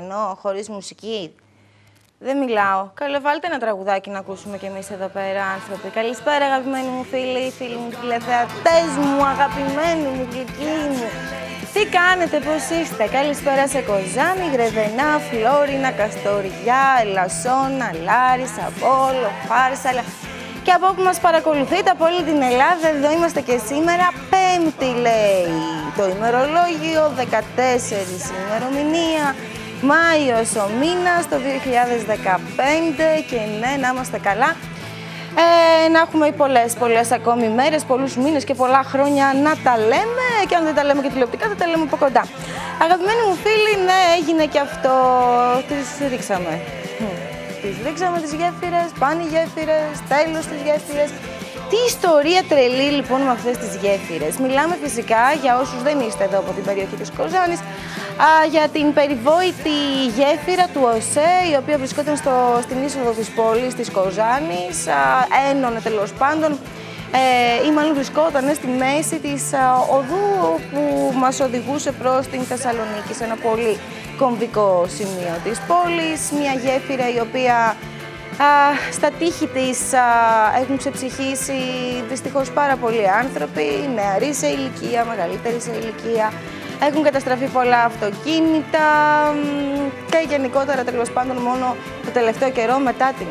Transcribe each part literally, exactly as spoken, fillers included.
κενό, χωρίς μουσική. Δεν μιλάω. Καλέ, βάλτε ένα τραγουδάκι να ακούσουμε κι εμείς εδώ πέρα, άνθρωποι. Καλησπέρα, αγαπημένοι μου φίλοι, φίλοι μου, τηλεθεατές μου, αγαπημένοι μου, γλυκοί μου. Τι κάνετε, πώς είστε? Καλησπέρα σε Κοζάνη, Γρεβενά, Φλόρινα, Καστοριά, Ελασσόνα, Λάρισα, Βόλο, Φάρσαλα. Και από όπου μας παρακολουθείτε από όλη την Ελλάδα, εδώ είμαστε και σήμερα, Πέμπτη λέει το ημερολόγιο, δεκατέσσερις ημερομηνία. Μάιος ο μήνας, το δύο χιλιάδες δεκαπέντε και ναι, να είμαστε καλά. Ε, να έχουμε πολλές, πολλές ακόμη μέρες, πολλούς μήνες και πολλά χρόνια να τα λέμε και αν δεν τα λέμε και τηλεοπτικά θα τα λέμε από κοντά. Αγαπημένοι μου φίλοι, ναι, έγινε και αυτό, τις ρίξαμε. Τις ρίξαμε τις γέφυρες, πάνε οι γέφυρες, τέλος τις γέφυρες. Τι ιστορία τρελή λοιπόν με αυτές τις γέφυρες. Μιλάμε φυσικά, για όσους δεν είστε εδώ από την περιοχή της Κοζάνης, α, για την περιβόητη γέφυρα του ΟΣΕ, η οποία βρισκόταν στο, στην είσοδο της πόλης της Κοζάνης, α, ένωνε τέλος πάντων, ε, ή μάλλον βρισκόταν στη μέση της α, οδού που μας οδηγούσε προς την Θεσσαλονίκη, σε ένα πολύ κομβικό σημείο της πόλης, μια γέφυρα η οποία Α, στα τείχη της α, έχουν ξεψυχήσει δυστυχώς πάρα πολλοί άνθρωποι, νεαροί σε ηλικία, μεγαλύτεροι σε ηλικία. Έχουν καταστραφεί πολλά αυτοκίνητα και γενικότερα τέλος πάντων μόνο το τελευταίο καιρό μετά την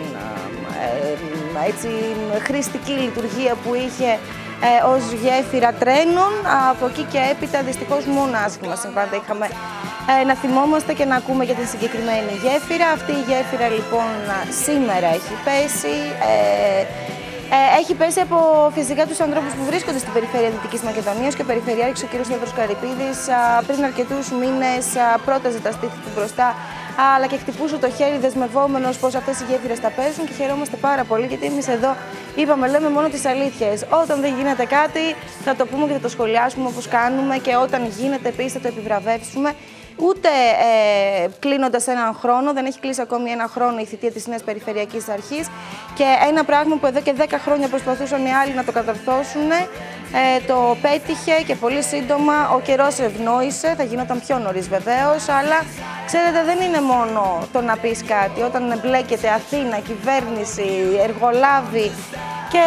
ε, έτσι, χρηστική λειτουργία που είχε ε, ως γέφυρα τρένων, από εκεί και έπειτα δυστυχώς μόνο άσχημα συμβάντα είχαμε Ε, να θυμόμαστε και να ακούμε για την συγκεκριμένη γέφυρα. Αυτή η γέφυρα λοιπόν σήμερα έχει πέσει. Ε, ε, έχει πέσει από φυσικά τους ανθρώπους που βρίσκονται στην περιφέρεια Δυτικής Μακεδονίας και ο Περιφερειάρχης ο κ. Σταύρος Καρυπίδης α, πριν αρκετούς μήνες α, πρόταζε τα στήθη του μπροστά, αλλά και χτυπούσε το χέρι δεσμευόμενος πως αυτές οι γέφυρες τα παίζουν και χαιρόμαστε πάρα πολύ γιατί εμείς εδώ είπαμε, λέμε μόνο τις αλήθειες. Όταν δεν γίνεται κάτι θα το πούμε και θα το σχολιάσουμε όπως κάνουμε και όταν γίνεται επίσης θα το επιβραβεύσουμε. Ούτε ε, κλείνοντας έναν χρόνο, δεν έχει κλείσει ακόμη ένα χρόνο η θητεία της νέας Περιφερειακής Αρχής και ένα πράγμα που εδώ και δέκα χρόνια προσπαθούσαν οι άλλοι να το κατορθώσουν, ε, το πέτυχε και πολύ σύντομα ο καιρός ευνόησε, θα γινόταν πιο νωρίς βεβαίως, αλλά ξέρετε δεν είναι μόνο το να πεις κάτι, όταν εμπλέκεται Αθήνα, κυβέρνηση, εργολάβοι. Και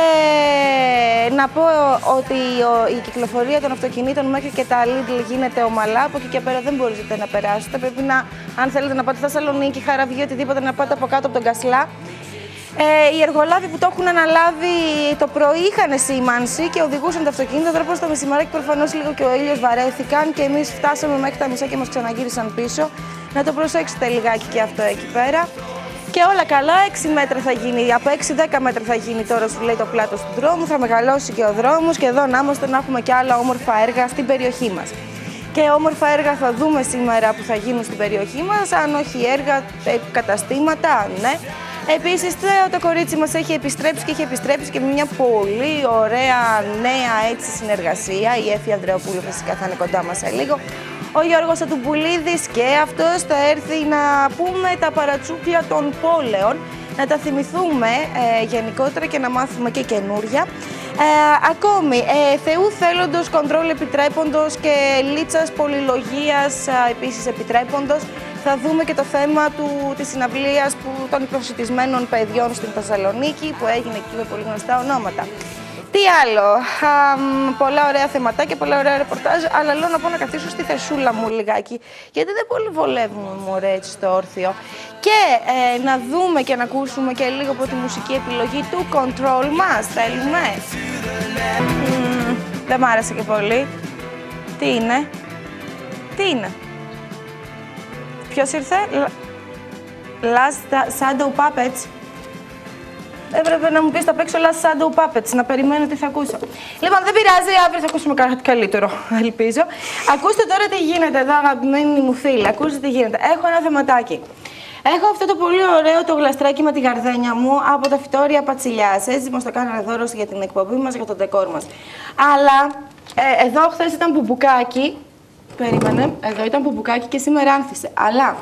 να πω ότι η κυκλοφορία των αυτοκινήτων μέχρι και τα Lidl γίνεται ομαλά. Από εκεί και πέρα δεν μπορείτε να περάσετε. Πρέπει να, αν θέλετε να πάτε στη Θεσσαλονίκη, Χαραβγή, οτιδήποτε, να πάτε από κάτω από τον Κασλά. Ε, οι εργολάβοι που το έχουν αναλάβει το πρωί είχαν σήμανση και οδηγούσαν τα αυτοκίνητα. Τώρα προς το μεσημεράκι προφανώς λίγο και ο ήλιος βαρέθηκαν και εμείς φτάσαμε μέχρι τα μισά και μας ξαναγύρισαν πίσω. Να το προσέξετε λιγάκι και αυτό εκεί πέρα. Και όλα καλά, έξι μέτρα θα γίνει, από έξι με δέκα μέτρα θα γίνει τώρα, σου λέει το πλάτος του δρόμου, θα μεγαλώσει και ο δρόμος και εδώ να είμαστε να έχουμε και άλλα όμορφα έργα στην περιοχή μας. Και όμορφα έργα θα δούμε σήμερα που θα γίνουν στην περιοχή μας, αν όχι έργα, καταστήματα, ναι. Επίσης το κορίτσι μας έχει επιστρέψει και έχει επιστρέψει και με μια πολύ ωραία νέα έτσι, συνεργασία. Η Έφη Ανδρεοπούλου φυσικά θα είναι κοντά μας σε λίγο. Ο Γιώργος Ατουμπουλίδης και αυτός θα έρθει να πούμε τα παρατσούκλια των πόλεων, να τα θυμηθούμε ε, γενικότερα και να μάθουμε και καινούρια. Ε, ακόμη, ε, Θεού θέλοντος, κοντρόλ επιτρέποντος και λίτσας πολυλογίας ε, επίσης επιτρέποντος. Θα δούμε και το θέμα του, της συναυλίας που, των προσιτισμένων παιδιών στην Θεσσαλονίκη που έγινε εκεί με πολύ γνωστά ονόματα. Τι άλλο, α, πολλά ωραία θεματάκια, πολλά ωραία ρεπορτάζ, αλλά λέω να πω να καθίσω στη θεσούλα μου λιγάκι, γιατί δεν πολύ βολεύουμε μωρέ έτσι στο όρθιο. Και ε, να δούμε και να ακούσουμε και λίγο από τη μουσική επιλογή του Control μας, θέλουμε. Mm, δεν μ' άρεσε και πολύ. Τι είναι, τι είναι. Ποιος ήρθε, Last Shadow Puppets. Έπρεπε να μου πεις θα παίξω Last Shadow Puppets, να περιμένω τι θα ακούσω. Λοιπόν, δεν πειράζει, αύριο θα ακούσουμε κάτι καλύτερο, ελπίζω. Ακούστε τώρα τι γίνεται εδώ, αγαπημένοι μου φίλοι. Ακούστε τι γίνεται. Έχω ένα θεματάκι. Έχω αυτό το πολύ ωραίο το γλαστράκι με τη γαρδένια μου από τα φυτόρια Πατσιλιάς. Έτσι μας το κάνανε δώρο για την εκπομπή μας, για το ντεκόρ μας. Αλλά ε, εδώ χθες ήταν μπουμπουκάκι. Περίμενε, εδώ ήταν μπουμπουκάκι και σήμερα άνθησε. Αλλά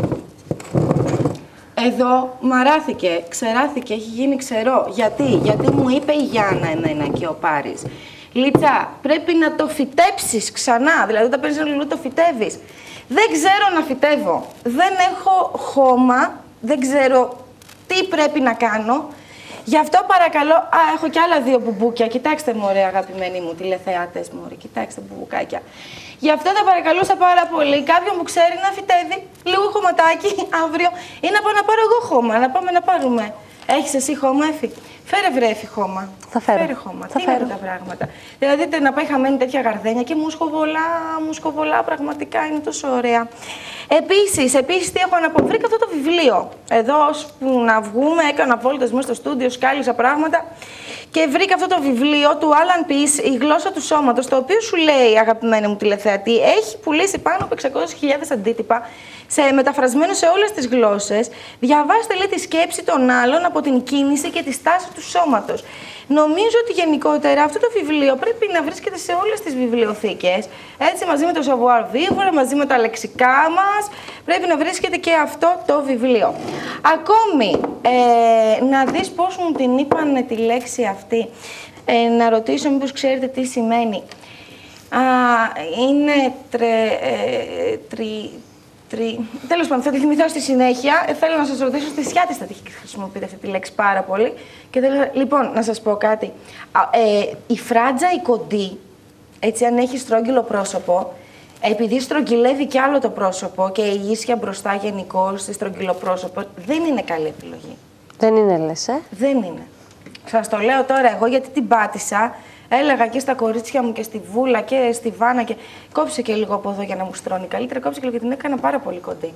εδώ μαράθηκε, ξεράθηκε, έχει γίνει ξερό. Γιατί, γιατί μου είπε η Γιάννα εμένα και ο Πάρης. Λίτσα, πρέπει να το φυτέψεις ξανά. Δηλαδή, όταν παίρνεις ένα λουλού, το φυτεύεις. Δεν ξέρω να φυτεύω. Δεν έχω χώμα. Δεν ξέρω τι πρέπει να κάνω. Γι' αυτό παρακαλώ. Α, έχω κι άλλα δύο μπουμπούκια. Κοιτάξτε μου, ωραία αγαπημένοι μου τηλεθεάτες μου. Ωραία. Κοιτάξτε μπουμπουκάκια. Γι' αυτό θα παρακαλούσα πάρα πολύ κάποιον που ξέρει να φυτεύει λίγο χωματάκι αύριο ή να πάω να πάρω εγώ χώμα. Να πάμε να πάρουμε. Έχεις εσύ χώμα, Εφη? Φέρε βρε, Εφη, χώμα. Θα φέρω. Φέρε χώμα. Θα Τι φέρω. είναι αυτά τα πράγματα. Δηλαδή να πάει χαμένη τέτοια γαρδένια και μουσκοβολά, μουσκοβολά, πραγματικά είναι τόσο ωραία. Επίσης, επίσης, τι έχω να πω, βρήκα αυτό το βιβλίο. Εδώ, ώσπου να βγούμε, έκανα βόλτες μέσα στο στούντιο, σκάλισα πράγματα και βρήκα αυτό το βιβλίο του Alan Peace, Η γλώσσα του σώματος, το οποίο σου λέει, αγαπημένη μου τηλεθεατή, έχει πουλήσει πάνω από εξακόσιες χιλιάδες αντίτυπα, σε, μεταφρασμένο σε όλες τις γλώσσες. Διαβάστε, λέει, τη σκέψη των άλλων από την κίνηση και τη στάση του σώματος. Νομίζω ότι γενικότερα αυτό το βιβλίο πρέπει να βρίσκεται σε όλες τις βιβλιοθήκες. Έτσι, μαζί με το Savoir Vivre, μαζί με τα λεξικά μας, πρέπει να βρίσκεται και αυτό το βιβλίο. Ακόμη, ε, να δεις πώς μου την είπαν τη λέξη αυτή. Ε, να ρωτήσω μήπως ξέρετε τι σημαίνει. Α, είναι τρε, ε, τρι, τρι... Τέλος πάντων, θα τη θυμηθώ στη συνέχεια. Ε, θέλω να σας ρωτήσω, στη Σιάτης θα τη χρησιμοποιείτε αυτή τη λέξη πάρα πολύ. Και θέλω... Λοιπόν, να σας πω κάτι. Ε, η φράτζα, η κοντή, έτσι, αν έχει στρόγγυλο πρόσωπο, επειδή στρογγυλεύει κι άλλο το πρόσωπο και η ίσια μπροστά γενικώς, στη στρογγυλό πρόσωπο, δεν είναι καλή επιλογή. Δεν είναι, λες, ε? Δεν είναι. Σας το λέω τώρα εγώ γιατί την πάτησα. Έλεγα και στα κορίτσια μου και στη Βούλα και στη Βάνα και κόψε και λίγο από εδώ για να μου στρώνει καλύτερα. Κόψε και λίγο γιατί την έκανα πάρα πολύ κοντή.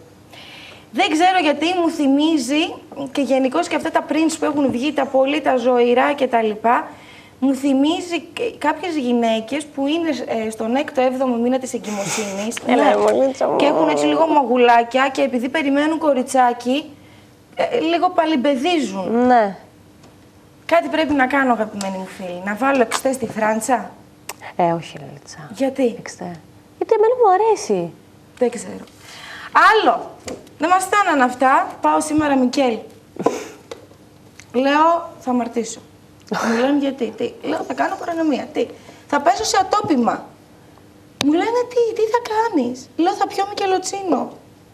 Δεν ξέρω γιατί μου θυμίζει και γενικώς και αυτά τα prints που έχουν βγει, τα πολύ, τα ζωηρά κτλ. Μου θυμίζει κάποιες γυναίκες που είναι στον έκτο έβδομο μήνα της εγκυμοσύνης και έχουν έτσι λίγο μαγουλάκια και επειδή περιμένουν κοριτσάκι, λίγο παλιμπεδίζουν. Ναι. Κάτι πρέπει να κάνω, αγαπημένοι μου φίλοι. Να βάλω εξτέ στη Φράντσα. Ε, όχι, Λελίτσα. Γιατί? Εξτέ. Γιατί εμένα μου αρέσει. Δεν ξέρω. Άλλο. Δεν μας φτάναν αυτά. Πάω σήμερα Μικέλ. Λέω, θα αμαρτήσω. Μου λένε γιατί. Τι. Λέω, θα κάνω παρανομία. Τι. Θα πέσω σε ατόπιμα. Μου λένε τι, τι θα κάνεις. Λέω, θα πιω μικελοτσίνο.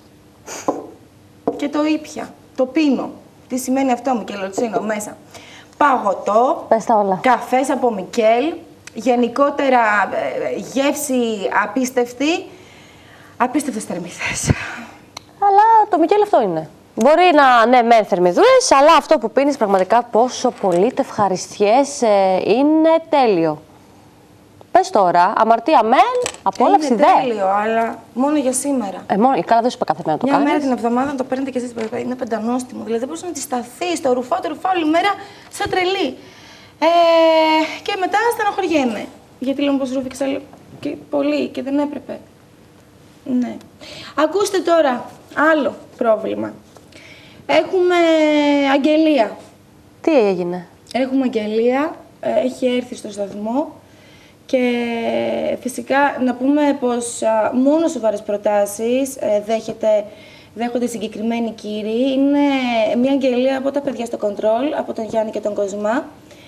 Και το ήπια. Το πίνω. Τι σημαίνει αυτό, μικελοτσίνο, μέσα. Παγωτό, Πες τα όλα. Καφές από Μικέλ, γενικότερα ε, γεύση απίστευτη, απίστευτες θερμίδες. Αλλά το Μικέλ αυτό είναι. Μπορεί να, ναι, μεν θερμιδούλες, αλλά αυτό που πίνεις πραγματικά πόσο πολύ τε ευχαριστιές ε, είναι τέλειο. Πες τώρα, αμαρτία μεν, απόλαυση δε. Είναι τέλειο, αλλά μόνο για σήμερα. Ε, μόνο, καλά δεν σου είπα κάθε μέρα να το Μια κάνεις. μέρα την εβδομάδα να το παίρνετε και εσείς, είναι πεντανόστιμο. Δηλαδή δεν μπορείς να τη σταθείς, το ρουφά, το ρουφά όλη μέρα σαν τρελή. Ε, και μετά στενοχωριέμαι. Γιατί λέω πως ρούφηξα και πολύ και δεν έπρεπε. Ναι. Ακούστε τώρα, άλλο πρόβλημα. Έχουμε αγγελία. Τι έγινε? Έχουμε αγγελία, έχει έρθει στο σταθμό. Και φυσικά να πούμε πως α, μόνο σοβαρές προτάσεις ε, δέχεται, δέχονται συγκεκριμένοι κύριοι. Είναι μια αγγελία από τα παιδιά στο Control, από τον Γιάννη και τον Κοσμά.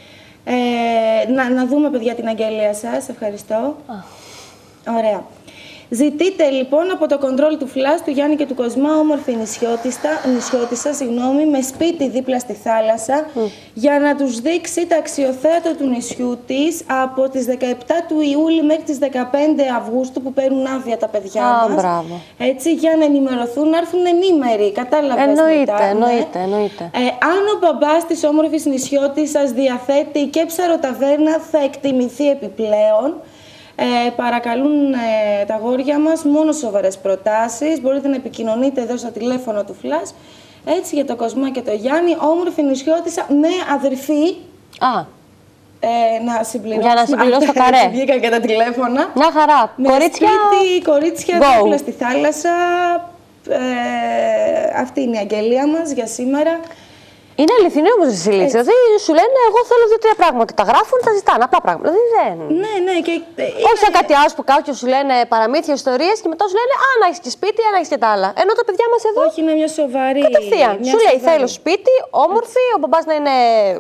Ε, να, να δούμε, παιδιά, την αγγελία σας. Ευχαριστώ. Ah. Ωραία. Ζητείτε λοιπόν από το Control του Flash, του Γιάννη και του Κοσμά, όμορφη νησιώτισσα, συγγνώμη, με σπίτι δίπλα στη θάλασσα, mm. για να τους δείξει τα αξιοθέατα του νησιού της από τις δεκαεπτά του Ιούλη μέχρι τις δεκαπέντε Αυγούστου που παίρνουν άδεια τα παιδιά ah, μας. Μπράβο. Έτσι, για να ενημερωθούν, να έρθουν ενήμεροι. Κατάλαβες? Εννοείται, μετά, εννοείται, ναι. εννοείται. Ε, αν ο μπαμπάς της όμορφης νησιώτισσας διαθέτει και ψαροταβέρνα, θα εκτιμηθεί επιπλέον. Ε, παρακαλούν ε, τα αγόρια μας μόνο σοβαρές προτάσεις. Μπορείτε να επικοινωνείτε εδώ στο τηλέφωνο του Flash. Έτσι, για το Κοσμά και το Γιάννη, όμορφη νησιώτισσα με αδερφή. Α. Ε, να συμπληρώσουμε. Για να συμπληρώσω το καρέ. Βγήκαν και τα τηλέφωνα. Μια χαρά. Με Κορίτσια. σπίτι, κορίτσια δίπλα στη θάλασσα. Ε, αυτή είναι η αγγελία μας για σήμερα. Είναι αληθινή όμως η συλλήξη. Δηλαδή σου λένε, εγώ θέλω δύο-τρία πράγματα και τα γράφουν, τα ζητάνε. Απλά πράγματα. Δηλαδή δεν. Ναι, ναι. Και... Όχι σαν κάτι άλλο που κάποιοι σου λένε παραμύθια, ιστορίες και μετά σου λένε Α, να έχει και σπίτι, να έχει και τα άλλα. Ενώ τα παιδιά μας εδώ. Όχι, είναι μια σοβαρή. Κατευθείαν. Μια σου λέει σοβαρή. θέλω σπίτι, όμορφη, ο μπαμπάς να είναι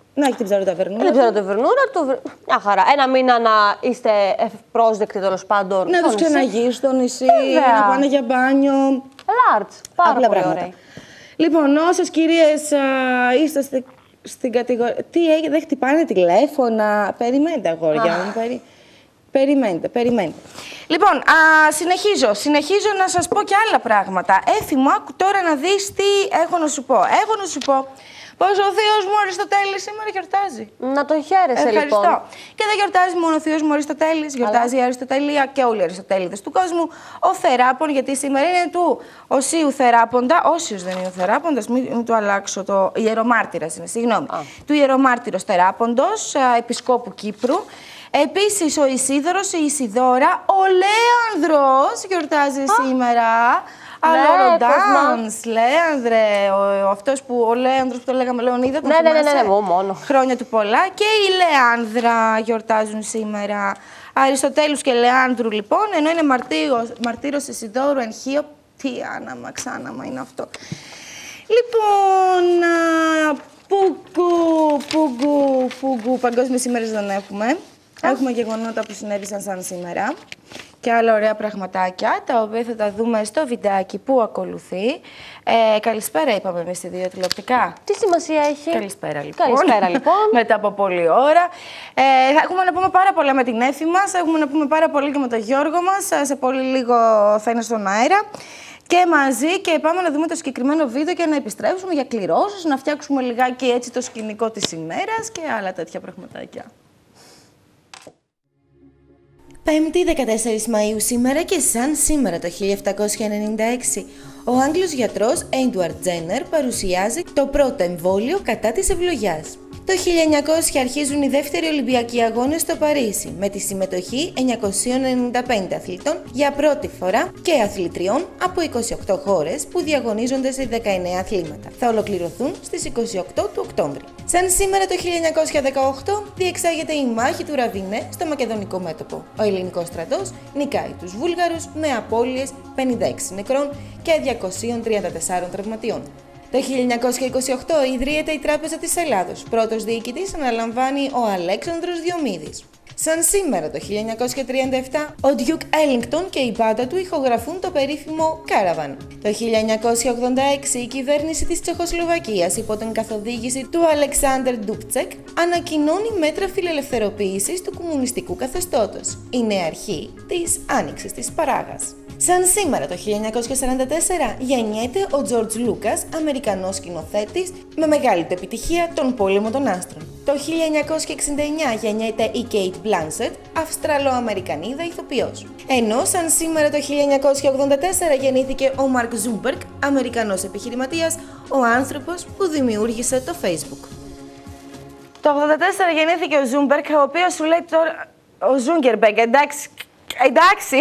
Να έχει την ψαροταβερνούρα. Την ψαροταβερνούρα του. Μια χαρά. Ένα μήνα να είστε ευπρόσδεκτοι τέλος πάντων. Να τους ξεναγείς στο νησί, Βέβαια. να πάνε για μπάνιο. Λάρτς. Πάρα Απλά πολύ πράγματα. ωραία. Λοιπόν, όσες κυρίες α, είστε στη, στην κατηγορία. Τι έγινε, δεν χτυπάνε τηλέφωνα. Περιμένετε, αγόρια μου. Περι... Περιμένετε, περιμένετε. Λοιπόν, α, συνεχίζω. Συνεχίζω να σας πω και άλλα πράγματα. Έφη μου, άκου τώρα να δεις τι έχω να σου πω. Έχω να σου πω πως ο θείος μου Αριστοτέλης σήμερα γιορτάζει. Να το χαίρεσαι. Ευχαριστώ. Λοιπόν. Και δεν γιορτάζει μόνο ο θείος μου Αριστοτέλης, γιορτάζει η Αριστοτελεία και όλοι οι Αριστοτέληδες του κόσμου. Ο Θεράπων, γιατί σήμερα είναι του Οσίου Θεράποντα. Όσιος δεν είναι ο Θεράποντας, μην, μην το αλλάξω. Το ιερομάρτυρας είναι, συγγνώμη. Α. Του ιερομάρτυρος Θεράποντος, επισκόπου Κύπρου. Επίσης ο Ισίδωρος, η Ισιδώρα, ο Λέανδρος γιορτάζει Α. σήμερα. Αλλά ο Ντάνς, Λέανδρε, ο, αυτός που, ο Λέανδρος που το λέγαμε Λεωνίδα, τον ναι, ναι, ναι, ναι, ναι, μόνο. Χρόνια του πολλά. Και η Λέανδρα γιορτάζουν σήμερα. Αριστοτέλους και Λέανδρου λοιπόν, ενώ είναι μαρτύρος, μαρτύρος Ισιδώρου Ενχείο. Τι άναμα, ξάναμα είναι αυτό. Λοιπόν, πουγκου, πουγκου, πουγκου, παγκόσμιες ημέρες δεν έχουμε. Έχουμε γεγονότα που συνέβησαν σαν σήμερα και άλλα ωραία πραγματάκια, τα οποία θα τα δούμε στο βιντεάκι που ακολουθεί. Ε, καλησπέρα είπαμε εμείς οι δύο τηλεοπτικά. Τι σημασία έχει? Καλησπέρα λοιπόν. Καλησπέρα λοιπόν. Μετά από πολλή ώρα. Ε, θα έχουμε να πούμε πάρα πολλά με την Έφη μας, έχουμε να πούμε πάρα πολύ και με τον Γιώργο μας. Σε πολύ λίγο θα είναι στον αέρα. Και μαζί και πάμε να δούμε το συγκεκριμένο βίντεο και να επιστρέψουμε για κληρώσεις, να φτιάξουμε λιγάκι έτσι το σκηνικό της ημέρας και άλλα τέτοια πραγματάκια. Πέμπτη δεκατέσσερις Μαΐου σήμερα και σαν σήμερα το χίλια επτακόσια ενενήντα έξι, ο Άγγλος γιατρός Έντουαρντ Τζένερ παρουσιάζει το πρώτο εμβόλιο κατά της ευλογιάς. Το χίλια εννιακόσια αρχίζουν οι δεύτεροι Ολυμπιακοί Αγώνες στο Παρίσι, με τη συμμετοχή εννιακοσίων ενενήντα πέντε αθλητών για πρώτη φορά και αθλητριών από είκοσι οκτώ χώρες που διαγωνίζονται σε δεκαεννέα αθλήματα. Θα ολοκληρωθούν στις είκοσι οκτώ του Οκτώβρη. Σαν σήμερα το χίλια εννιακόσια δεκαοκτώ διεξάγεται η μάχη του Ραβίνε στο Μακεδονικό μέτωπο. Ο ελληνικός στρατός νικάει τους Βούλγαρους με απώλειες πενήντα έξι νεκρών και διακοσίων τριάντα τεσσάρων τραυματιών. Το χίλια εννιακόσια είκοσι οκτώ ιδρύεται η Τράπεζα της Ελλάδος. Πρώτος διοικητής αναλαμβάνει ο Αλέξανδρος Διομήδης. Σαν σήμερα το χίλια εννιακόσια τριάντα επτά, ο Duke Ellington και η μπάντα του ηχογραφούν το περίφημο Caravan. Το χίλια εννιακόσια ογδόντα έξι η κυβέρνηση της Τσεχοσλοβακίας υπό την καθοδήγηση του Αλεξάνδερ Ντούπτσεκ ανακοινώνει μέτρα φιλελευθεροποίησης του κομμουνιστικού καθεστώτος. Η νέα αρχή της Άνοιξης της Παράγας. Σαν σήμερα το χίλια εννιακόσια σαράντα τέσσερα γεννιέται ο Τζορτζ Λούκας, Αμερικανός σκηνοθέτης με μεγάλη επιτυχία τον Πόλεμο των Άστρων. Το χίλια εννιακόσια εξήντα εννιά γεννιέται η Κέιτ Μπλάνσετ, Αυστραλοαμερικανίδα ηθοποιός. Ενώ σαν σήμερα το χίλια εννιακόσια ογδόντα τέσσερα γεννήθηκε ο Μαρκ Ζούμπεργκ, Αμερικανός επιχειρηματίας, ο άνθρωπος που δημιούργησε το Facebook. Το ογδόντα τέσσερα γεννήθηκε ο Ζούμπεργκ, ο οποίος σου λέει τώρα... Ο Ζούγκερμπεργκ, εντάξει... Εντάξει,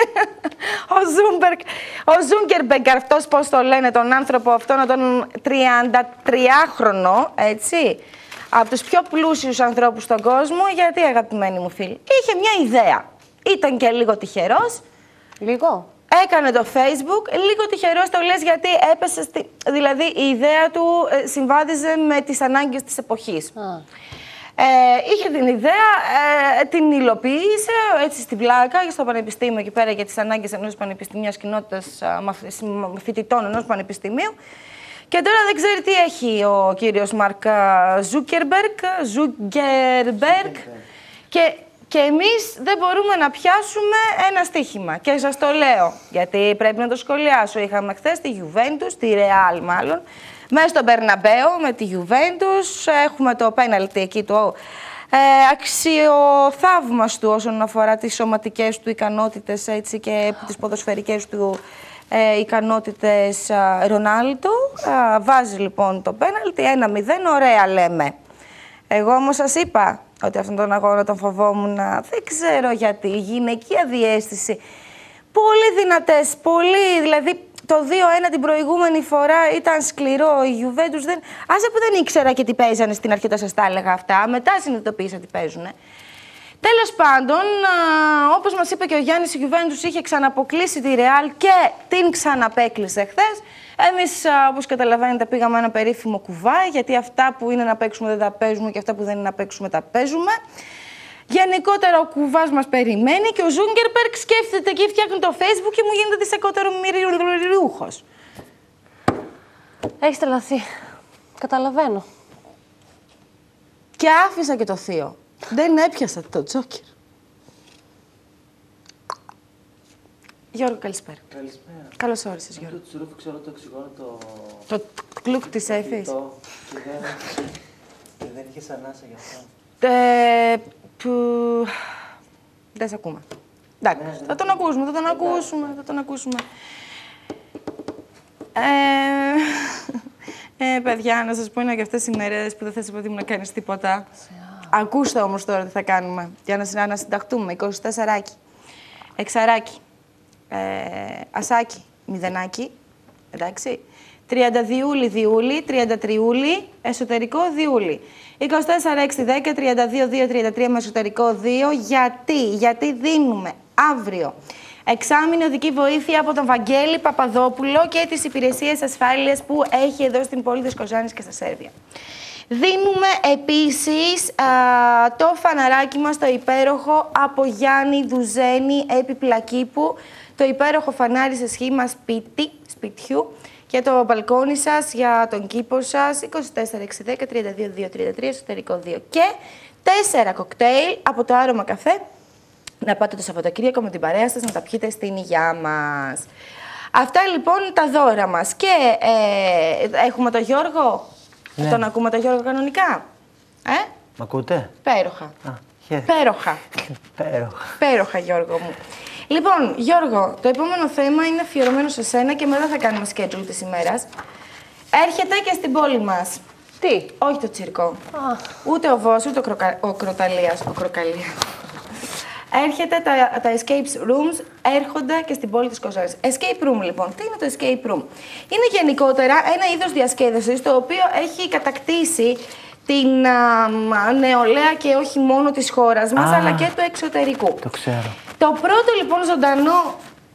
ο Ζούμπεργκ, ο Ζούγκερμπεργκ, αυτός πώς το λένε τον άνθρωπο αυτόν, τον τριαντατριάχρονο, έτσι, από τους πιο πλούσιους ανθρώπους στον κόσμο, γιατί αγαπημένοι μου φίλοι, είχε μια ιδέα. Ήταν και λίγο τυχερός. Λίγο. Έκανε το Facebook, λίγο τυχερός το λες γιατί έπεσε, στη... δηλαδή η ιδέα του συμβάδιζε με τις ανάγκες της εποχής. Ah. Ε, είχε την ιδέα, ε, την υλοποίησε έτσι στην πλάκα στο πανεπιστήμιο εκεί πέρα για τις ανάγκες ενός πανεπιστημίας κοινότητας φοιτητών ενός πανεπιστημίου. Και τώρα δεν ξέρει τι έχει ο κύριος Μαρκ Ζούκερμπεργκ, Ζούκερμπεργκ και, και εμείς δεν μπορούμε να πιάσουμε ένα στοίχημα. Και σας το λέω, γιατί πρέπει να το σχολιάσω. Είχαμε χθες τη Juventus, τη Real μάλλον, μέσα στον Μπερναμπέο με τη Juventus, έχουμε το πέναλτι εκεί το ε, αξιοθαύμαστο όσον αφορά τις σωματικές του ικανότητες έτσι, και τις ποδοσφαιρικές του ε, ικανότητες ε, Ρονάλντο. Ε, βάζει λοιπόν το πέναλτι, ένα μηδέν, ωραία λέμε. Εγώ όμως σας είπα ότι αυτόν τον αγώνα τον φοβόμουν, δεν ξέρω γιατί, η γυναικεία διαίσθηση, πολύ δυνατές, πολύ, δηλαδή... Το δύο ένα την προηγούμενη φορά ήταν σκληρό, η Juventus δεν... Άσε που δεν ήξερα και τι παίζανε στην αρχή, όταν σας τα έλεγα αυτά, μετά συνειδητοποίησα τι παίζουνε. Τέλος πάντων, όπως μας είπε και ο Γιάννης, η Juventus είχε ξαναποκλείσει τη Real και την ξαναπέκλεισε χθες, Εμείς, όπως καταλαβαίνετε, πήγαμε ένα περίφημο κουβά, γιατί αυτά που είναι να παίξουμε δεν τα παίζουμε και αυτά που δεν είναι να παίξουμε τα παίζουμε. Γενικότερα ο κουβάς μας περιμένει και ο Ζούγκερμπεργκ σκέφτεται και φτιάχνει το Facebook και μου γίνεται δισεκότερο μυριούχος. Έχεις τρελαθεί. Καταλαβαίνω. Και άφησα και το θείο. Δεν έπιασα το Τζόκερ. Γιώργο, καλησπέρα. Καλησπέρα. Καλώς όρισες, Γιώργο. Αυτό το τσουρούφι, ξέρω, το εξηγώνω το... Το κλουκ της Έφης. Το... Και δεν, και δεν είχες ανάσα γι' αυτό. Ε, που... Δεν σε ακούμε. Εντάξει, Ναι, θα τον ακούσουμε, θα τον ακούσουμε, θα τον ακούσουμε. Ε, ε, παιδιά, να σας πω, είναι και αυτές οι μέρες που δεν θα σε πω να κάνεις τίποτα. Ακούστε όμως τώρα τι θα κάνουμε, για να, να συνταχτούμε. είκοσι τεσσαράκι, εξαράκι, ε, ασάκι, μηδενάκι, εντάξει. τριάντα διούλι, διούλι, τριάντα τριούλι, εσωτερικό διούλι. είκοσι τέσσερα, έξι, δέκα, τριάντα δύο, δύο, τριάντα τρία με εσωτερικό δύο. Γιατί, γιατί δίνουμε αύριο εξάμηνη οδική βοήθεια από τον Βαγγέλη Παπαδόπουλο και τις υπηρεσίες ασφάλειας που έχει εδώ στην πόλη της Κοζάνης και στα Σέρβια. Δίνουμε επίσης α, το φαναράκι μας, το υπέροχο από Γιάννη Δουζένη επί Πλακήπου, το υπέροχο φανάρι σε σχήμα σπίτι, σπιτιού, για το μπαλκόνι σας, για τον κήπο σας, είκοσι τέσσερα, έξι, δέκα, τριάντα δύο, δύο, τριάντα τρία, εσωτερικό δύο. Και τέσσερα κοκτέιλ από το Άρωμα Καφέ, να πάτε το Σαββατοκύριακο με την παρέα σας να τα πιείτε στην υγειά μας. Αυτά λοιπόν τα δώρα μας. Και ε, έχουμε τον Γιώργο. Ναι. Τον ακούμε τον Γιώργο κανονικά. Ε? Μ' ακούτε? Πέροχα. Α, χαίρετε. Πέροχα. Πέροχα. Πέροχα, Γιώργο μου. Λοιπόν, Γιώργο, το επόμενο θέμα είναι αφιερωμένο σε σένα και μετά θα κάνουμε schedule της ημέρας. Έρχεται και στην πόλη μας. Τι? Όχι το τσίρκο. Α. Ούτε ο Βος, ούτε ο, Κροκα... ο Κροταλίας. Ο Κροκαλίας. Έρχεται τα, τα escape rooms, έρχονται και στην πόλη της Κοζάνης. Escape room, λοιπόν. Τι είναι το escape room? Είναι γενικότερα ένα είδος διασκέδασης, το οποίο έχει κατακτήσει την α, νεολαία και όχι μόνο της χώρας μας, Α, αλλά και του εξωτερικού. Το ξέρω. Το πρώτο, λοιπόν, ζωντανό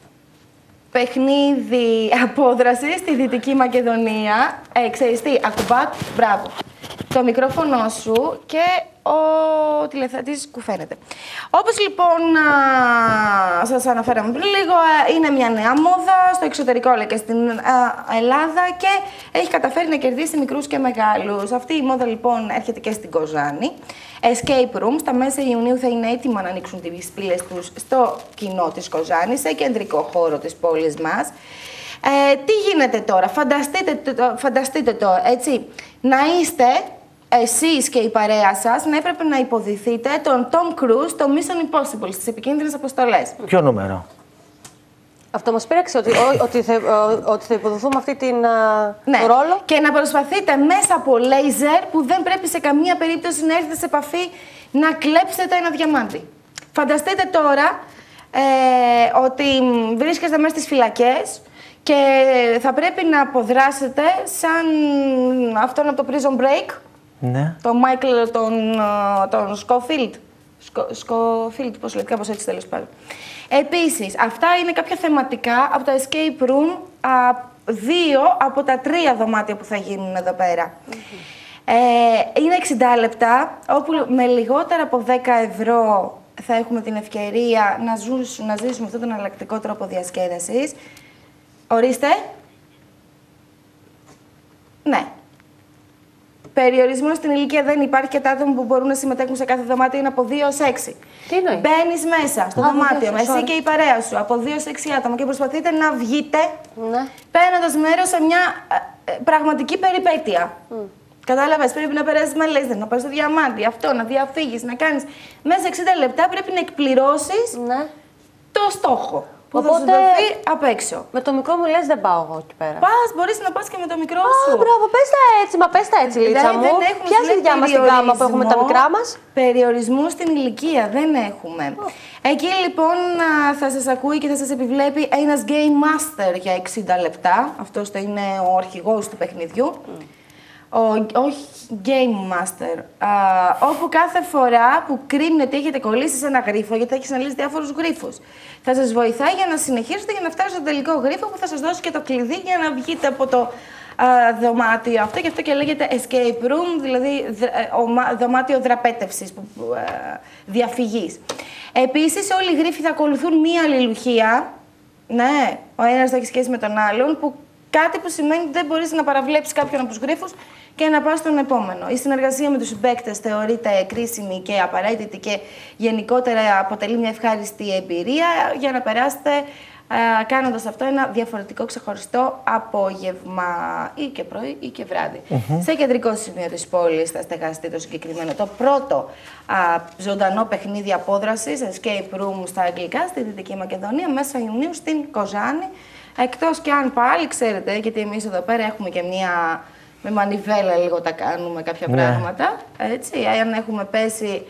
παιχνίδι απόδραση στη Δυτική Μακεδονία, ε, ξέρεις τι, ακουμπά, μπράβο, το μικρόφωνο σου και ο τηλεθεατής κουφαίνεται. Όπως λοιπόν α, σας αναφέραμε πριν λίγο, α, είναι μια νέα μόδα στο εξωτερικό, αλλά και στην α, Ελλάδα, και έχει καταφέρει να κερδίσει μικρούς και μεγάλους. Αυτή η μόδα λοιπόν έρχεται και στην Κοζάνη. Escape rooms, στα μέσα Ιουνίου θα είναι έτοιμα να ανοίξουν τις πύλες τους στο κοινό της Κοζάνης, σε κεντρικό χώρο της πόλης μας. Ε, τι γίνεται τώρα, φανταστείτε το, φανταστείτε το, έτσι, να είστε εσείς και η παρέα σας να έπρεπε να υποδηθείτε τον Tom Cruise στο Mission Impossible, στις επικίνδυνες αποστολές. Ποιο νούμερο? Αυτό μας πήραξε ότι, ότι, θα, ότι θα υποδοθούμε αυτή την ναι. ρόλο. Και να προσπαθείτε μέσα από λέιζερ, που δεν πρέπει σε καμία περίπτωση να έρθετε σε επαφή, να κλέψετε ένα διαμάντι. Φανταστείτε τώρα ε, ότι βρίσκεστε μέσα στις φυλακές και θα πρέπει να αποδράσετε σαν αυτόν από το Prison Break. Ναι. Τον Μάικλ, τον, τον Σκόφιλντ. Σκόφιλντ, πώς λέει, κάπως έτσι τέλος πάντων. Επίσης, αυτά είναι κάποια θεματικά από τα escape room, α, δύο από τα τρία δωμάτια που θα γίνουν εδώ πέρα. Mm-hmm. ε, είναι εξήντα λεπτά, όπου με λιγότερα από δέκα ευρώ θα έχουμε την ευκαιρία να, ζούς, να ζήσουμε αυτόν τον εναλλακτικό τρόπο διασκέδασης. Ορίστε. Ναι. Περιορισμό στην ηλικία δεν υπάρχει και τα άτομα που μπορούν να συμμετέχουν σε κάθε δωμάτιο είναι από δύο έως έξι. Τι εννοεί? Μπαίνεις μέσα στο Α, δωμάτιο, με εσύ και η παρέα σου, από δύο έως έξι άτομα, και προσπαθείτε να βγείτε, ναι, παίρνοντας μέρος σε μια ε, ε, πραγματική περιπέτεια. Mm. Κατάλαβες, πρέπει να περάσεις με λέιζερ, να πάρεις το διαμάντι, αυτό, να διαφύγεις, να κάνεις. Μέσα σε εξήντα λεπτά πρέπει να εκπληρώσεις, ναι, το στόχο. Που οπότε, θα σου δοθεί απ' έξω. Με το μικρό μου λες δεν πάω εγώ εκεί πέρα. Πας, μπορείς να πας και με το μικρό Α, σου. Α, μπράβο, πες τα έτσι, μα πες τα έτσι, Λίτσα μου. Ποια δουλειά μας στην γάμα που έχουμε τα μικρά μας? Περιορισμού στην ηλικία δεν έχουμε. Oh. Εκεί λοιπόν θα σας ακούει και θα σας επιβλέπει ένας Game Master για εξήντα λεπτά. Αυτός θα είναι ο αρχηγός του παιχνιδιού. Mm. ο, όχι Game Master, α, όπου κάθε φορά που κρίνει ότι έχετε κολλήσει σε ένα γρίφο, γιατί έχεις αναλύσει διάφορους γρίφους, θα σας βοηθάει για να συνεχίσετε για να φτάσετε στο τελικό γρίφο που θα σας δώσει και το κλειδί για να βγείτε από το α, δωμάτιο αυτό, και αυτό και λέγεται escape room, δηλαδή δ, ο, δωμάτιο δραπέτευσης, που, που, α, διαφυγής. Επίσης, όλοι οι γρίφοι θα ακολουθούν μία αλληλουχία. Ναι, ο ένας θα έχει σχέση με τον άλλον, που κάτι που σημαίνει ότι δεν μπορείς να παραβλέψεις κάποιον από τους γρίφους και να πας στον επόμενο. Η συνεργασία με τους συμπαίκτες θεωρείται κρίσιμη και απαραίτητη και γενικότερα αποτελεί μια ευχάριστη εμπειρία για να περάσετε α, κάνοντας αυτό ένα διαφορετικό ξεχωριστό απόγευμα ή και πρωί ή και βράδυ. Mm-hmm. Σε κεντρικό σημείο της πόλης θα στεγαστεί το συγκεκριμένο το πρώτο α, ζωντανό παιχνίδι απόδρασης, escape room στα αγγλικά, στη Δυτική Μακεδονία, μέσα Ιουνίου στην Κοζάνη. Εκτός και αν πάλι, ξέρετε, γιατί εμείς εδώ πέρα έχουμε και μία, με μανιβέλα λίγο τα κάνουμε κάποια ναι. πράγματα, έτσι, αν έχουμε πέσει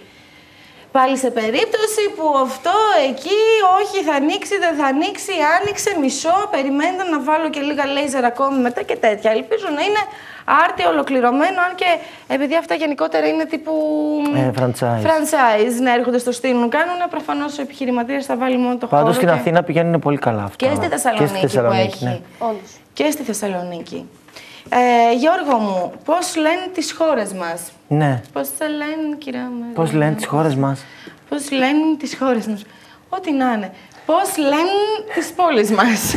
πάλι σε περίπτωση που αυτό εκεί, όχι θα ανοίξει, δεν θα ανοίξει, άνοιξε, μισό, περιμένετε να βάλω και λίγα λέιζερ ακόμη μετά και τέτοια. Ελπίζω να είναι άρτιο, ολοκληρωμένο, αν και επειδή αυτά γενικότερα είναι τύπου ε, franchise. franchise, να έρχονται στο στείλουν, κάνουν, προφανώς ο επιχειρηματίας θα βάλει μόνο το χώρο. Πάντως στην και... Αθήνα πηγαίνουν πολύ καλά αυτά. Και στη Θεσσαλονίκη, και στη Θεσσαλονίκη που έχει. Ναι. Όντως. Και στη Θεσσαλονίκη. Ε, Γιώργο μου, πώς λένε τις χώρες μας? Ναι. Πώς θα λένε, κυρία μου? Πώς λένε τις χώρες μας? Πώς λένε τις χώρες μας? Ό,τι να είναι. Πώς λένε τις πόλεις μας?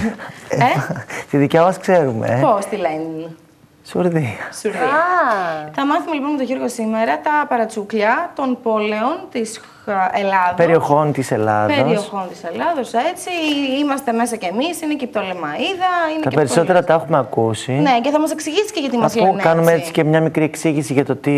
ε? Τη δικιά μας ξέρουμε. Ε? Πώς τη λένε? Σουρδία. Σουρδία. Ah. Θα μάθουμε λοιπόν με τον Γιώργο σήμερα τα παρατσούκλια των πόλεων της Ελλάδος. Περιοχών της Ελλάδος. Περιοχών της Ελλάδος, έτσι. Είμαστε μέσα κι εμείς, είναι και η Πτολεμαΐδα. Είναι τα και περισσότερα τα έχουμε ακούσει. Ναι, και θα μας εξηγήσει και γιατί μας λένε έτσι. Κάνουμε έτσι και μια μικρή εξήγηση για το τι,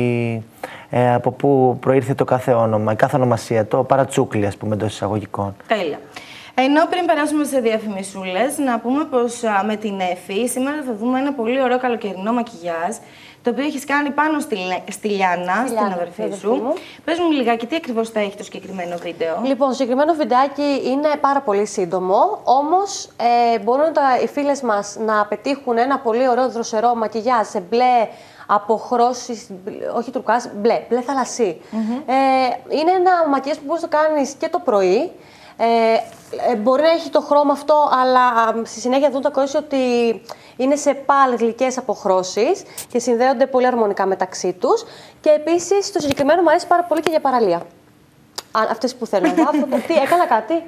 ε, από πού προήρθε το κάθε όνομα, η κάθε ονομασία, το παρατσούκλι, ας πούμε, εντός εισαγωγικών. Τέλεια. Ενώ πριν περάσουμε σε διαφημισούλες, να πούμε πως α, με την Εφη σήμερα θα δούμε ένα πολύ ωραίο καλοκαιρινό μακιγιάζ, το οποίο έχεις κάνει πάνω στη, στη Λιάννα, στην αδερφή σου. Μου. Πες μου λιγάκι, τι ακριβώς θα έχει το συγκεκριμένο βίντεο? Λοιπόν, το συγκεκριμένο βιντεάκι είναι πάρα πολύ σύντομο, όμως ε, μπορούν τα, οι φίλες μας να πετύχουν ένα πολύ ωραίο δροσερό μακιγιάζ σε μπλε αποχρώσεις, όχι τουρκάζ, μπλε, μπλε θαλασσί. Mm-hmm. ε, είναι ένα μακιγιάζ που μπορείς να το κάνεις και το πρωί. Ε, μπορεί να έχει το χρώμα αυτό, αλλά στη συνέχεια δουν τα κορίτσια ότι είναι σε πάλι γλυκές αποχρώσεις και συνδέονται πολύ αρμονικά μεταξύ τους. Και επίσης το συγκεκριμένο μου αρέσει πάρα πολύ και για παραλία. Αν, αυτές που θέλω να βάφω. Τι, έκανα κάτι?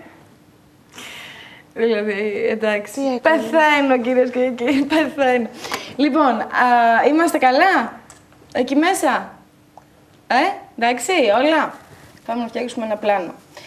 Δηλαδή, εντάξει. Πεθαίνω, κυρίες και κύριοι, πεθαίνω. Λοιπόν, α, είμαστε καλά εκεί μέσα? Ε, εντάξει, όλα. Πάμε να φτιάξουμε ένα πλάνο.